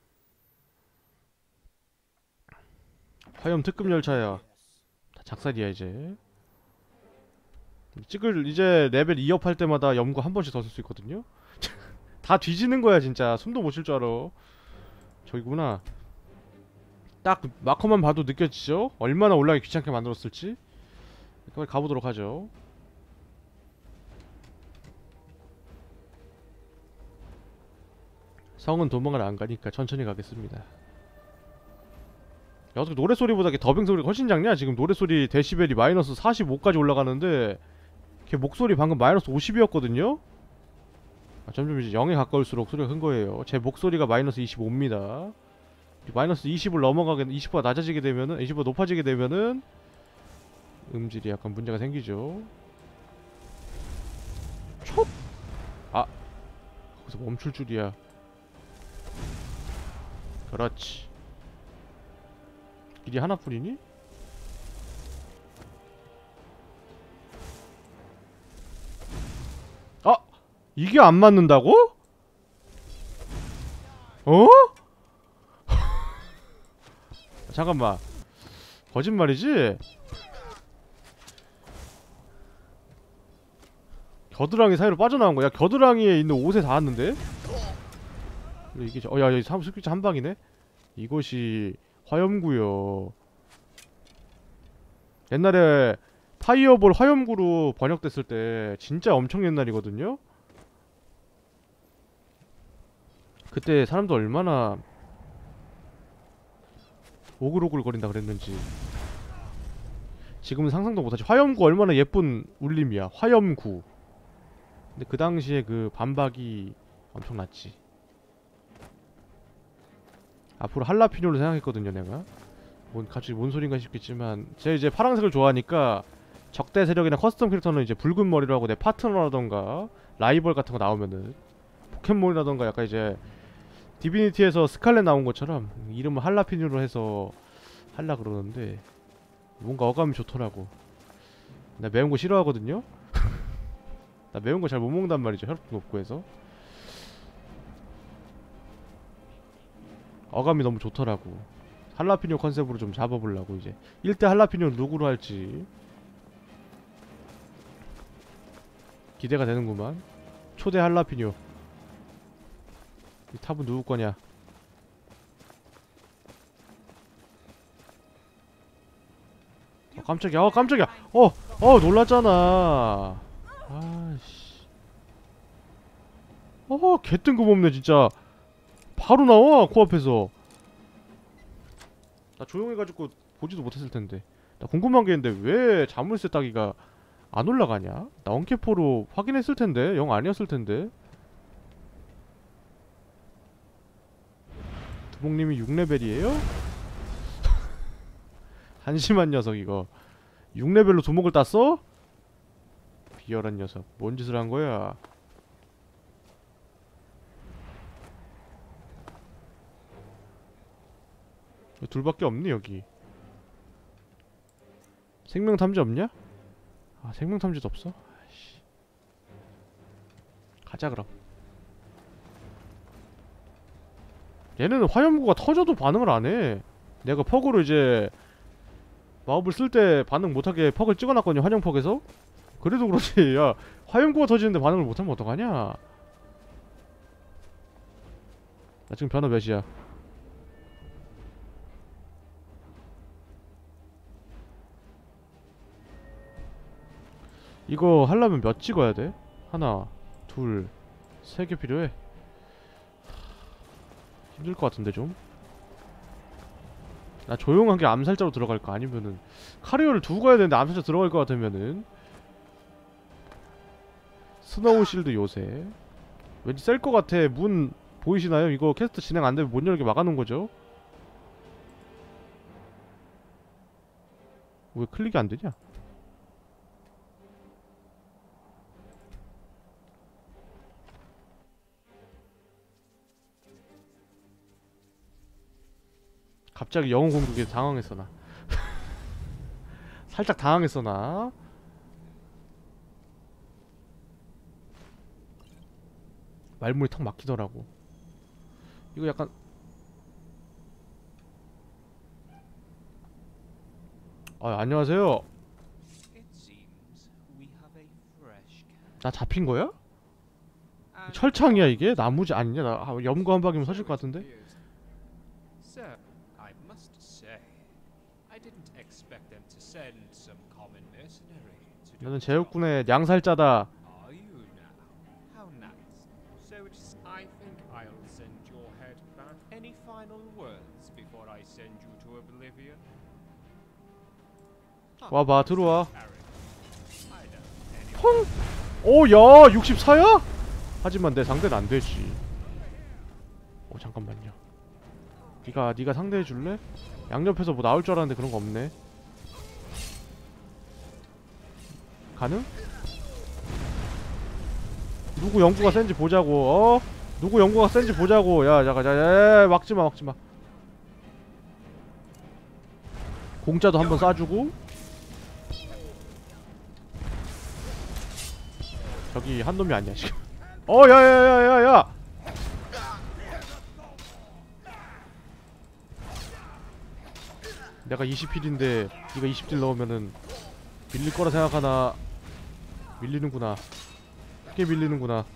화염 특급 열차야. 다 작살이야 이제. 이제 레벨 2업 할 때마다 염구 한 번씩 더 쓸 수 있거든요. 다 뒤지는 거야 진짜. 숨도 못 쉴 줄 알아. 저기구나. 딱 마커만 봐도 느껴지죠? 얼마나 올라가기 귀찮게 만들었을지. 빨리 가보도록 하죠. 성은 도망을 안 가니까 천천히 가겠습니다. 야, 어떻게 노래소리보다 더빙 소리가 훨씬 작냐? 지금 노래소리 데시벨이 마이너스 45까지 올라가는데 걔 목소리 방금 마이너스 50이었거든요? 점점 이제 0에 가까울수록 소리가 큰 거예요. 제 목소리가 마이너스 25입니다. 마이너스 20을 넘어가게, 20보다 낮아지게 되면은, 20보다 높아지게 되면은 음질이 약간 문제가 생기죠. 촉! 아! 거기서 멈출 줄이야. 그렇지. 길이 하나뿐이니? 아! 이게 안 맞는다고? 어? 잠깐만. 거짓말이지? 겨드랑이 사이로 빠져나온 거야. 겨드랑이에 있는 옷에 닿았는데? 이게 야, 스피치 한 방이네? 이것이 화염구요. 옛날에 파이어볼 화염구로 번역됐을 때 진짜 엄청 옛날이거든요. 그때 사람들 얼마나 오글오글거린다 그랬는지 지금은 상상도 못하지. 화염구 얼마나 예쁜 울림이야. 화염구. 근데 그 당시에 그 반박이 엄청났지. 앞으로 할라피뇨를 생각했거든요 내가. 갑자기 뭔 소린가 싶겠지만 제가 이제 파란색을 좋아하니까 적대 세력이나 커스텀 캐릭터는 이제 붉은 머리로 하고 내 파트너라던가 라이벌 같은 거 나오면은 포켓몬이라던가 약간 이제 디비니티에서 스칼렛 나온 것처럼 이름을 할라피뇨로 해서 할라 그러는데 뭔가 어감이 좋더라고. 나 매운 거 싫어하거든요. 나 매운 거 잘 못 먹는단 말이죠. 혈압도 높고 해서 어감이 너무 좋더라고. 할라피뇨 컨셉으로 좀 잡아보려고 이제 1대 할라피뇨 누구로 할지 기대가 되는구만. 초대 할라피뇨. 이 탑은 누구 거냐? 깜짝이야. 깜짝이야. 놀랐잖아. 아씨. 개 뜬금없네 진짜. 바로 나와 코앞에서. 나 조용해가지고 보지도 못했을 텐데. 나 궁금한 게 있는데 왜 자물쇠 따기가 안 올라가냐? 나 언캐포로 확인했을 텐데. 영 아니었을 텐데. 두목님이 6레벨이에요? 한심한 녀석 이거. 6레벨로 두목을 땄어? 비열한 녀석. 뭔 짓을 한 거야? 둘밖에 없니 여기? 생명 탐지 없냐? 아 생명 탐지도 없어? 아이씨. 가자 그럼. 얘네는 화염구가 터져도 반응을 안 해. 내가 퍽으로 이제 마법을 쓸 때 반응 못하게 퍽을 찍어놨거든요 환영퍽에서. 그래도 그렇지. 야 화염구가 터지는데 반응을 못하면 어떡하냐. 나 지금 변화 몇이야? 이거 하려면 몇 찍어야 돼? 하나, 둘, 세 개 필요해. 힘들 것 같은데 좀. 나 조용하게 암살자로 들어갈까? 아니면은 카리오를 두고 가야 되는데 암살자 들어갈 것 같으면은 스노우 실드 요새 왠지 셀 것 같아. 문 보이시나요? 이거 캐스트 진행 안 되면 못 열게 막아놓은 거죠? 왜 클릭이 안 되냐? 갑자기 영웅 공격에 당황했어 나. 살짝 당황했어 나. 말문이 턱 막히더라고. 이거 약간 안녕하세요. 나 잡힌 거야? 철창이야 이게? 나무지 아니냐? 나 염고 한 방이면 서질 것 같은데? 나는 제육군의 양살자다. 와봐 들어와. 펑! 오야 64야? 하지만 내 상대는 안되지. 잠깐만요. 니가 상대해줄래? 양옆에서 뭐 나올 줄 알았는데 그런거 없네. 가능? 누구 연구가 센지 보자고. 누구 연구가 센지 보자고. 야 막지마 공짜도 한번 쏴주고. 저기 한 놈이 아니야 지금. 야야야야야. 내가 20힐인데 니가 20딜 넣으면은 밀릴 거라 생각하나. 밀리는구나. 크게 밀리는구나.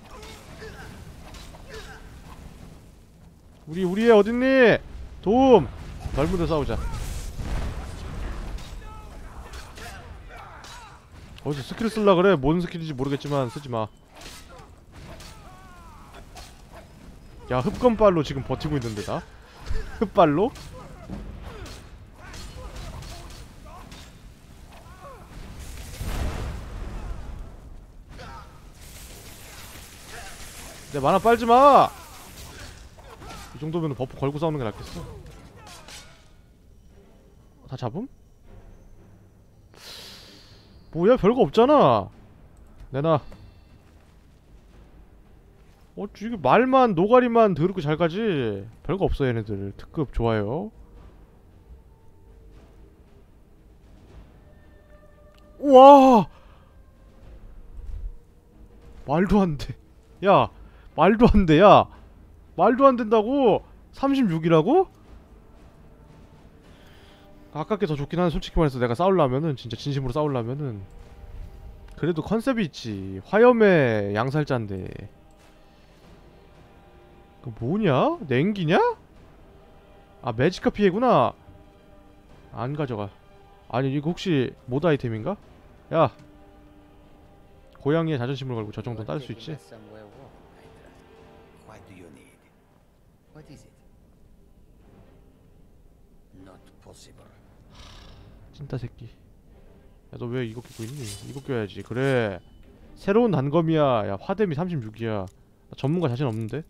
우리 애 어딨니? 도움! 넓은 데 싸우자. 거기서 스킬 쓸라 그래? 뭔 스킬인지 모르겠지만 쓰지마. 야, 흡건발로 지금 버티고 있는데 나? 흡발로? 내 만화 빨지마! 이 정도면 버프 걸고 싸우는 게 낫겠어. 다 잡음? 뭐야, 별거 없잖아. 내놔. 이게 말만 노가리만 더럽게 잘 가지. 별거 없어 얘네들. 특급 좋아요. 우와, 말도 안 돼. 야, 말도 안 돼. 야, 말도 안 된다고. 36이라고? 아깝게 더 좋긴 한데 솔직히 말해서 내가 싸우려면은, 진짜 진심으로 싸우려면은 그래도 컨셉이 있지. 화염의 양살자인데. 그 뭐냐? 냉기냐? 아, 매지카 피해구나. 안 가져가. 아니, 이거 혹시 모드 아이템인가? 야, 고양이의 자존심을 걸고 저 정도는 따를 수 있지. What do you need? What is it? Not possible. 찐따 새끼. 야, 너 왜 이거 끼고 있니? 이거 껴야지. 그래, 새로운 단검이야. 야, 화뎀이 36이야. 나 전문가 자신 없는데?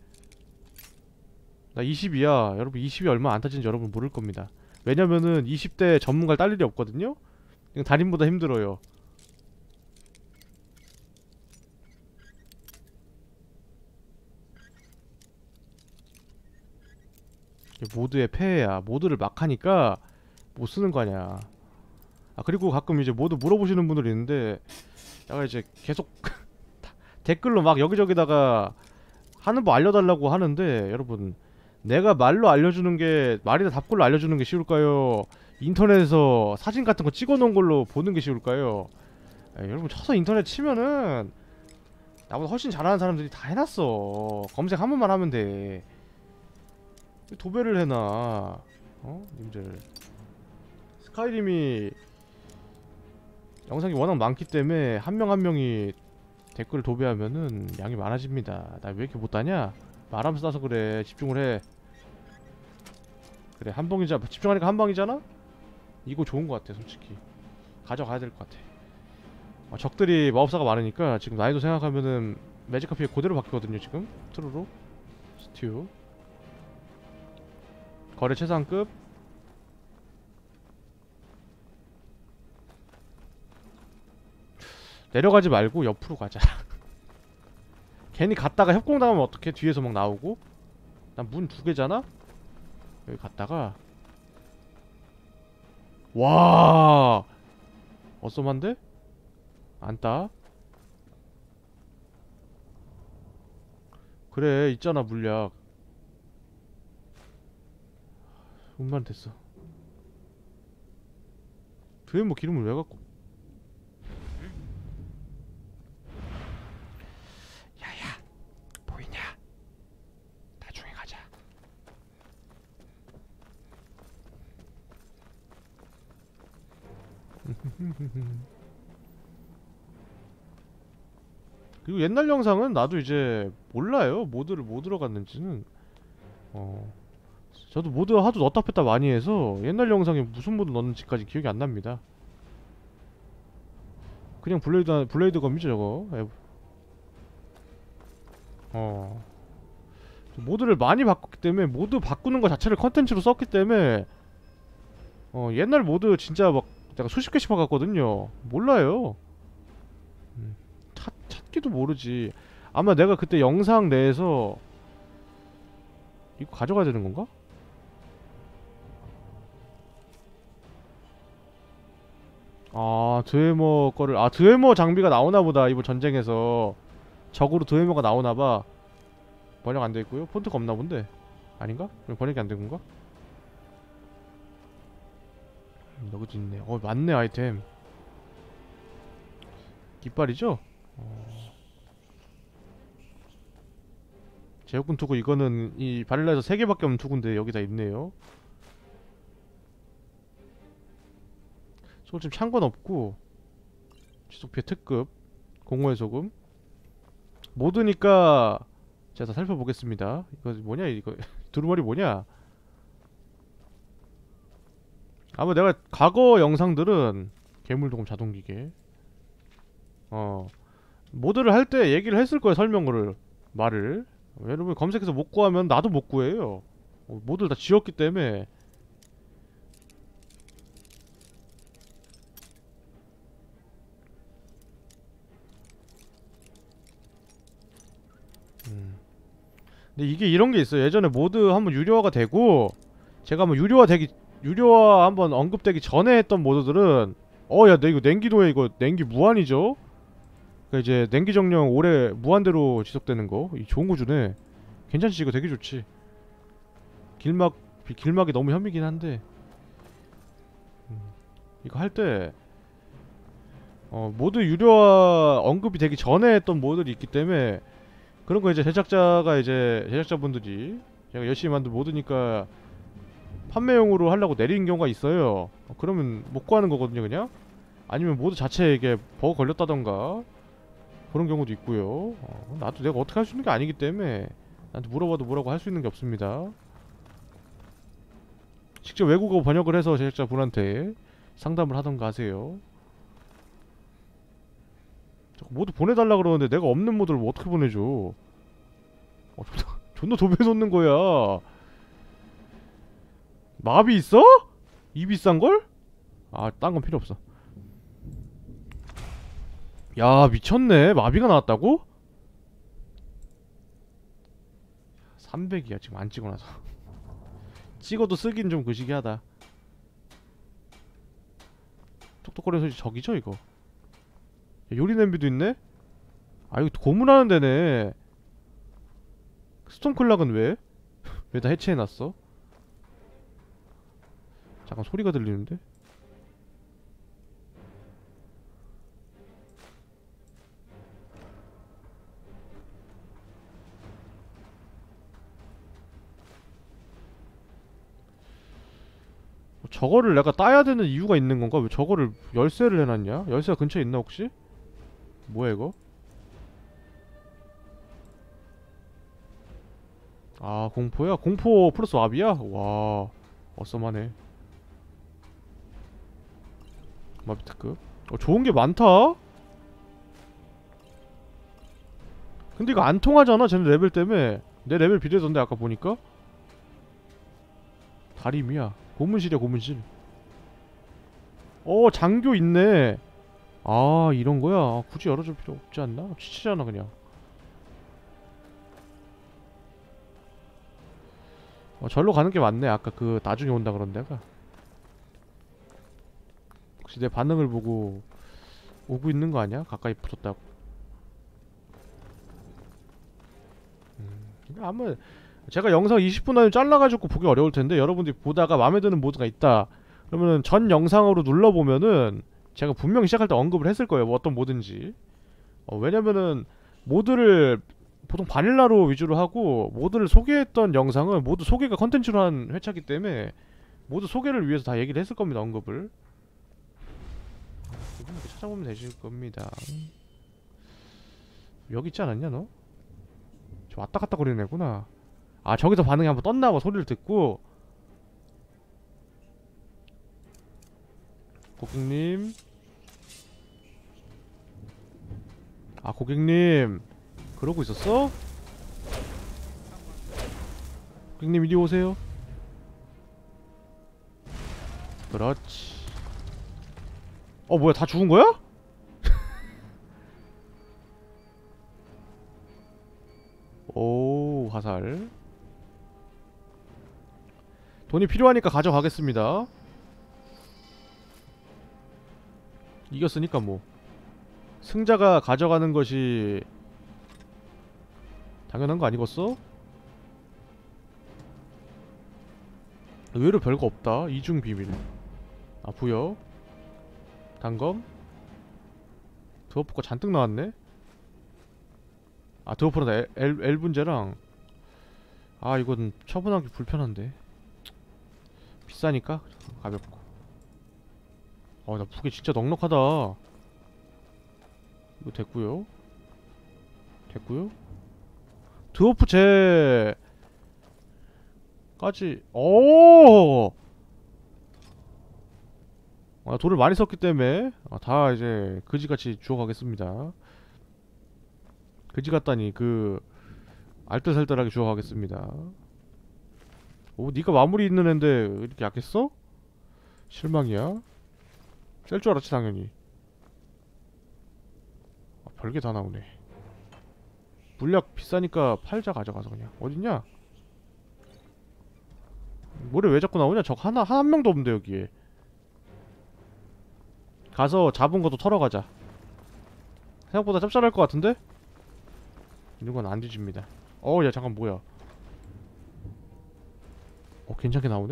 나 20이야. 여러분, 20이 얼마 안 타진지 여러분 모를 겁니다. 왜냐면은 20대 전문가를 딸 일이 없거든요? 그냥 달인보다 힘들어요. 모드의 폐해야. 모드를 막 하니까 못 쓰는 거 아니야. 아, 그리고 가끔 이제 모드 물어보시는 분들이 있는데, 내가 이제 계속 댓글로 막 여기저기다가 하는 법 알려달라고 하는데, 여러분, 내가 말로 알려주는 게, 말이나 답글로 알려주는 게 쉬울까요? 인터넷에서 사진 같은 거 찍어놓은 걸로 보는 게 쉬울까요? 여러분, 쳐서 인터넷 치면은 나보다 훨씬 잘하는 사람들이 다 해놨어. 검색 한 번만 하면 돼. 도배를 해놔. 님들. 스카이림이 영상이 워낙 많기 때문에 한 명 한 명이 댓글을 도배하면은 양이 많아집니다. 나 왜 이렇게 못하냐? 말하면서 따서 그래. 집중을 해. 그래, 한 방이잖아. 집중하니까 한 방이잖아? 이거 좋은 것 같아, 솔직히. 가져가야 될 것 같아. 적들이 마법사가 많으니까 지금 난이도 생각하면은 매직 카피에 그대로 바뀌거든요, 지금. 트루로. 스튜. 거래 최상급. 내려가지 말고 옆으로 가자. 괜히 갔다가 협공당하면 어떡해? 뒤에서 막 나오고. 난 문 2개잖아? 여기 갔다가, 와, 어썸한데? 안 따? 그래, 있잖아 물약. 운만 됐어. 드웨모 기름을 왜 갖고? 야야, 보이냐? 나중에 가자. 그리고 옛날 영상은 나도 이제 몰라요. 모드를 뭐 들어갔는지는. 저도 모드 하도 넣었다 뺐다 많이 해서 옛날 영상에 무슨 모드 넣는지까지 기억이 안 납니다. 그냥 블레이드 검이죠 저거. 모드를 많이 바꿨기 때문에, 모드 바꾸는 거 자체를 컨텐츠로 썼기 때문에 옛날 모드 진짜 막 내가 수십 개씩 바꿨거든요. 몰라요. 찾기도 모르지. 아마 내가 그때 영상 내에서 이거 가져가야 되는 건가? 아, 드웨머 거를, 아, 드웨머 장비가 나오나보다. 이번 전쟁에서 적으로 드웨머가 나오나봐. 번역 안 돼있고요. 폰트가 없나본데. 아닌가? 번역이 안 된 건가? 여기도 있네. 맞네. 아이템 깃발이죠? 제국군 투구. 이거는 이 바닐라에서 3개밖에 없는 투구인데 여기다 있네요. 솔직히 찬 건 없고, 지속피해 특급, 공허의 소금. 모드니까 제가 다 살펴보겠습니다. 이거 뭐냐 이거 두루마리 뭐냐? 아마 내가 과거 영상들은 괴물도금 자동기계 모드를 할 때 얘기를 했을 거야. 설명을 말을. 여러분 검색해서 못 구하면 나도 못 구해요. 모드를 다 지웠기 때문에. 근데 이게 이런 게 있어요. 예전에 모드 한번 유료화가 되고 제가 한번 유료화 한번 언급되기 전에 했던 모드들은 야 내 이거 냉기도에 이거 냉기 무한이죠? 그러니까 이제 냉기 정령 오래 무한대로 지속되는 거. 이 좋은 거 주네. 괜찮지 이거 되게 좋지. 길막이 너무 혐이긴 한데 이거 할 때 모드 유료화 언급이 되기 전에 했던 모드들이 있기 때문에 그런 거 이제 제작자분들이 제가 열심히 만든 모드니까 판매용으로 하려고 내린 경우가 있어요. 그러면 못 구하는 거거든요 그냥. 아니면 모드 자체에 이게 버그 걸렸다던가 그런 경우도 있고요. 나도 내가 어떻게 할 수 있는 게 아니기 때문에 나한테 물어봐도 뭐라고 할 수 있는 게 없습니다. 직접 외국어 번역을 해서 제작자분한테 상담을 하던가 하세요. 모드 보내달라 그러는데 내가 없는 모드를 뭐 어떻게 보내줘. 존나 도배해 놓는 거야. 마비 있어? 이 비싼걸? 딴 건 필요 없어. 야 미쳤네. 마비가 나왔다고? 300이야 지금 안 찍어놔서. 찍어도 쓰긴 좀 그시기하다. 톡톡거리는 소리 저기죠 이거. 요리 냄비도 있네? 이거 고문하는 데네. 스톤클락은 왜? 왜 다 해체해놨어? 잠깐 소리가 들리는데? 저거를 내가 따야 되는 이유가 있는 건가? 왜 저거를 열쇠를 해놨냐? 열쇠가 근처에 있나 혹시? 뭐야 이거? 공포야? 공포 플러스 왑이야? 와 어썸하네. 마비 특급. 좋은게 많다? 근데 이거 안 통하잖아 쟤네 레벨 때문에. 내 레벨 비례던데 아까 보니까? 다림이야. 고문실이야 고문실. 장교 있네. 이런거야. 굳이 열어줄 필요 없지 않나? 취치잖아 그냥. 절로 가는게 맞네. 아까 그 나중에 온다 그런 데가. 혹시 내 반응을 보고 오고 있는 거 아니야? 가까이 붙었다고. 아마 제가 영상 20분 안에 잘라가지고 보기 어려울텐데 여러분들이 보다가 마음에 드는 모드가 있다 그러면은 전 영상으로 눌러보면은 제가 분명히 시작할 때 언급을 했을 거예요. 뭐 어떤 모드인지. 왜냐면은 모드를 보통 바닐라로 위주로 하고 모드를 소개했던 영상은 모드 소개가 컨텐츠로 한 회차기 때문에 모드 소개를 위해서 다 얘기를 했을 겁니다. 언급을. 이거 이렇게 찾아보면 되실 겁니다. 여기 있지 않았냐 너? 저 왔다 갔다 거리는 애구나. 저기서 반응이 한번 떴나봐. 소리를 듣고. 고객님. 고객님 그러고 있었어? 고객님 이리 오세요. 그렇지. 뭐야 다 죽은 거야? 오 화살. 돈이 필요하니까 가져가겠습니다. 이겼으니까 뭐 승자가 가져가는 것이 당연한 거 아니겠어? 의외로 별거 없다. 이중 비밀. 부여 단검 드워프가 잔뜩 나왔네. 드워프랑 엘분제랑. 이건 처분하기 불편한데. 비싸니까 가볍고. 나 무게 진짜 넉넉하다. 이거 됐고요. 됐고요. 드워프 제 까지. 오! 아, 돌을 많이 썼기 때문에 다 이제 그지같이 주워가겠습니다. 그지같다니 그 알뜰살뜰하게 주워가겠습니다. 오, 니가 마무리 있는 앤데 이렇게 약했어? 실망이야. 셀 줄 알았지 당연히. 아, 별게 다 나오네. 물약 비싸니까 팔자. 가져가서 그냥. 어딨냐? 뭐래 왜 자꾸 나오냐? 적 한 명도 없는데 여기에. 가서 잡은 것도 털어가자. 생각보다 짭짤할 것 같은데? 이런 건 안 뒤집니다. 야 잠깐 뭐야? 괜찮게 나오네?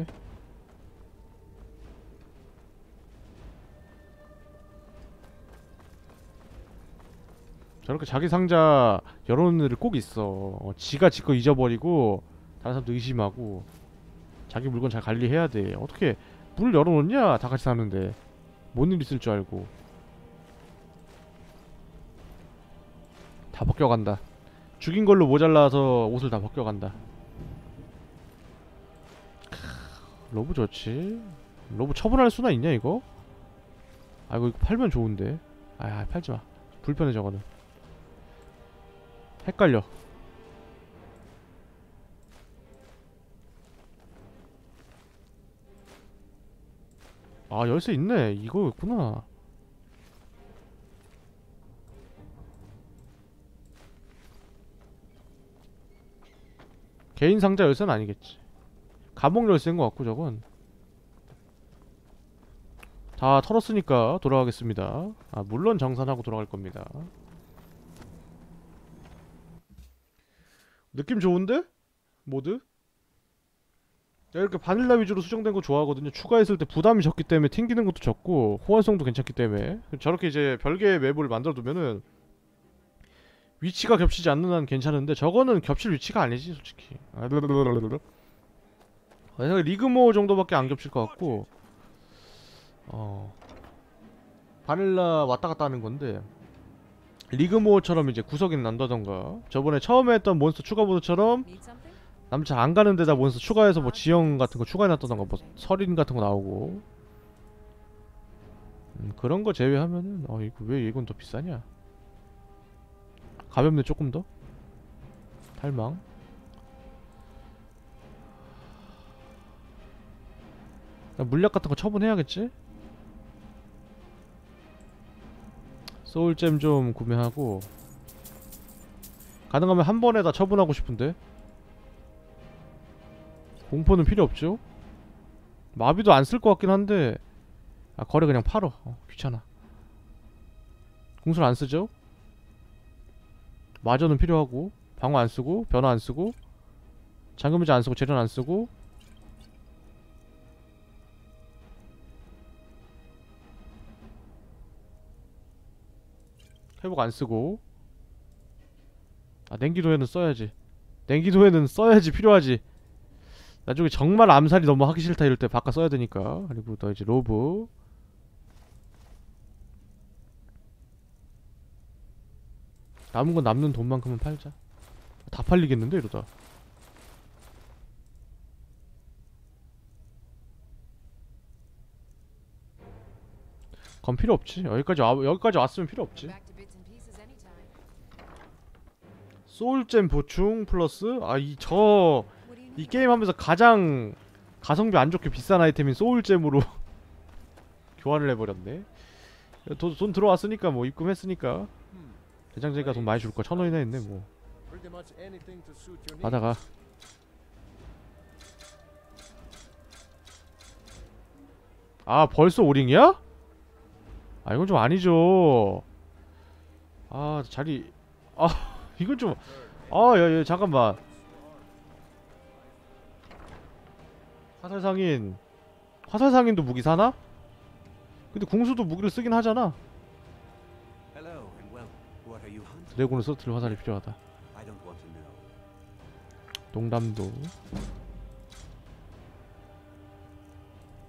저렇게 자기 상자 열어놓는 애들 꼭 있어. 지가 지 거 잊어버리고 다른 사람도 의심하고 자기 물건 잘 관리해야 돼. 어떻게 문을 열어놓냐? 다 같이 사는데 뭔 일 있을 줄 알고. 다 벗겨간다. 죽인 걸로 모자라서 옷을 다 벗겨간다. 러브 좋지. 러브 처분할 수나 있냐 이거? 이거 팔면 좋은데. 팔지마. 불편해 저거는. 헷갈려. 열쇠 있네. 이거였구나. 개인 상자 열쇠는 아니겠지. 감옥 열쇠인 것 같고 저건. 다 털었으니까 돌아가겠습니다. 물론 정산하고 돌아갈 겁니다. 느낌 좋은데? 모드? 내가 이렇게 바닐라 위주로 수정된 거 좋아하거든요. 추가했을 때 부담이 적기 때문에 튕기는 것도 적고 호환성도 괜찮기 때문에. 저렇게 이제 별개의 맵을 만들어두면은 위치가 겹치지 않는 한 괜찮은데 저거는 겹칠 위치가 아니지 솔직히. 리그모 정도밖에 안 겹칠 것 같고 바닐라 왔다 갔다 하는 건데 리그모어처럼 이제 구석이 난다던가 저번에 처음에 했던 몬스터 추가 보드처럼 남자 안 가는 데다 몬스터 추가해서 뭐 지형 같은 거 추가해놨다던가 뭐 서린 같은 거 나오고 그런 거 제외하면은 이거 왜 이건 더 비싸냐? 가볍네 조금 더? 탈망. 물약 같은 거 처분해야겠지? 소울잼 좀 구매하고 가능하면 한 번에 다 처분하고 싶은데 공포는 필요 없죠? 마비도 안 쓸 것 같긴 한데 거래 그냥 팔어. 귀찮아. 공술 안 쓰죠? 마저는 필요하고 방어 안 쓰고 변화 안 쓰고 잠금이자 안 쓰고 재련 안 쓰고 회복 안 쓰고 냉기도에는 써야지. 냉기도에는 써야지. 필요하지. 나중에 정말 암살이 너무 하기 싫다 이럴 때 바꿔 써야 되니까. 그리고 또 이제 로브 남은 건 남는 돈만큼은 팔자. 다 팔리겠는데 이러다. 그건 필요 없지. 여기까지 왔으면 필요 없지. 소울잼 보충 플러스 이 게임 하면서 가장 가성비 안 좋게 비싼 아이템인 소울잼으로 교환을 해버렸네. 돈 들어왔으니까 뭐 입금했으니까 대장제가 돈 많이 줄거 1000원이나 했네 뭐. 받아가. 벌써 오링이야? 이건 좀 아니죠. 자리 이건 좀 야 잠깐만. 화살상인도 무기 사나? 근데 궁수도 무기를 쓰긴 하잖아. 드래곤을 써트릴 화살이 필요하다. 농담도.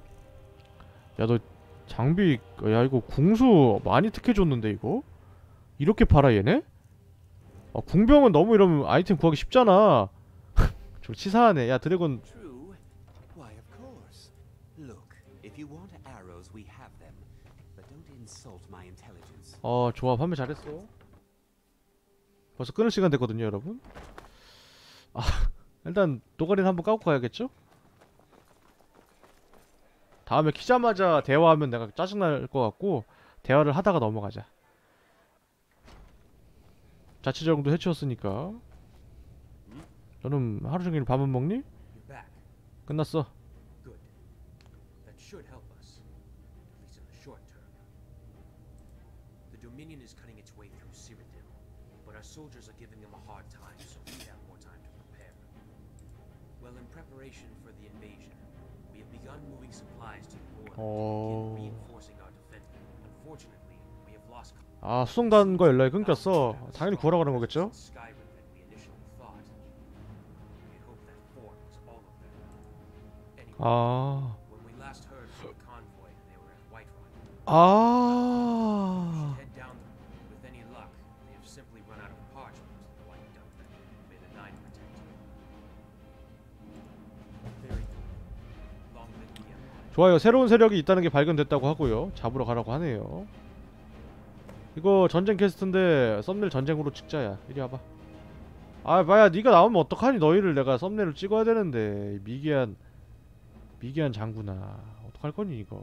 야 너 장비 이거 궁수 많이 특혜줬는데 이거? 이렇게 팔아 얘네? 궁병은 너무 이러면 아이템 구하기 쉽잖아. 저 치사하네. 야 드래곤. True. Why, of course. Look, if you want arrows, we have them. But don't insult my intelligence. 좋아. 판매 잘했어. 벌써 끊을 시간 됐거든요 여러분. 일단 노가리는 한번 까고 가야겠죠? 다음에 키자마자 대화하면 내가 짜증날 것 같고 대화를 하다가 넘어가자. 자취 정도 해치웠으니까. 너는 하루 종일 밥은 먹니? You're back. 끝났어. Good. That should help us, at least in the short term. The Dominion is cutting its way through Cyrodiil, but our soldiers are giving them a hard time, so we have more time to prepare. Well, in preparation for the invasion, we have begun moving supplies to the north and begin reinforcing our defense. Unfortunately, we have lost 수송단과 연락이 끊겼어. 당연히 구하러 가는 거겠죠? Skyrim than we initially thought. We hope that fort was all of them. Anyway, when we last heard from the convoy, they were at Whiterun. Head down them. With any luck, they have simply run out of parchment, though I doubt that. May the Nine protect you. Very good. Long live the Empire. 좋아요. 새로운 세력이 있다는 게 발견됐다고 하고요. 잡으러 가라고 하네요. 이거 전쟁 퀘스트인데 썸네일 전쟁으로 찍자야. 이리 와봐. 마야 니가 나오면 어떡하니. 너희를 내가 썸네일을 찍어야 되는데. 미개한 장구나. 어떡할 거니 이거.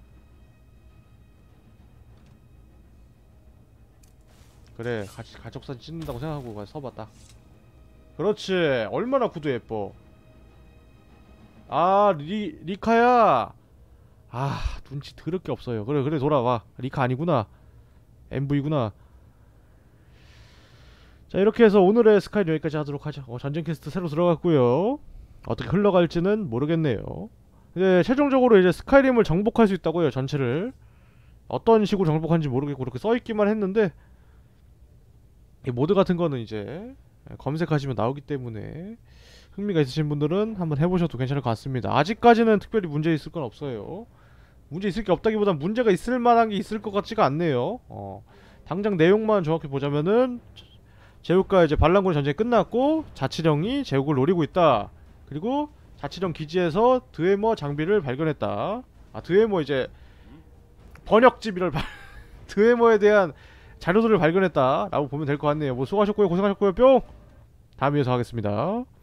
그래 같이 가족사진 찍는다고 생각하고 가서 서봐 딱. 그렇지. 얼마나 구도 예뻐. 리카야. 눈치 더럽게 없어요. 그래 돌아와. 리카 아니구나. MV구나. 자 이렇게 해서 오늘의 스카이 여기까지 하도록 하죠. 전쟁 퀘스트 새로 들어갔고요. 어떻게 흘러갈지는 모르겠네요. 이제 최종적으로 이제 스카이림을 정복할 수 있다고요. 전체를 어떤 식으로 정복하는지 모르겠고 그렇게 써있기만 했는데 이 모드 같은 거는 이제 검색하시면 나오기 때문에 흥미가 있으신 분들은 한번 해보셔도 괜찮을 것 같습니다. 아직까지는 특별히 문제 있을 건 없어요. 문제 있을 게 없다기보단 문제가 있을 만한 게 있을 것 같지가 않네요. 당장 내용만 정확히 보자면은 제국과 이제 반란군의 전쟁이 끝났고 자치령이 제국을 노리고 있다. 그리고 자치령 기지에서 드웨머 장비를 발견했다. 드웨머 이제 번역집을 드웨머에 대한 자료들을 발견했다 라고 보면 될 것 같네요. 뭐 수고하셨고요. 고생하셨고요. 뿅! 다음 위에서 하겠습니다.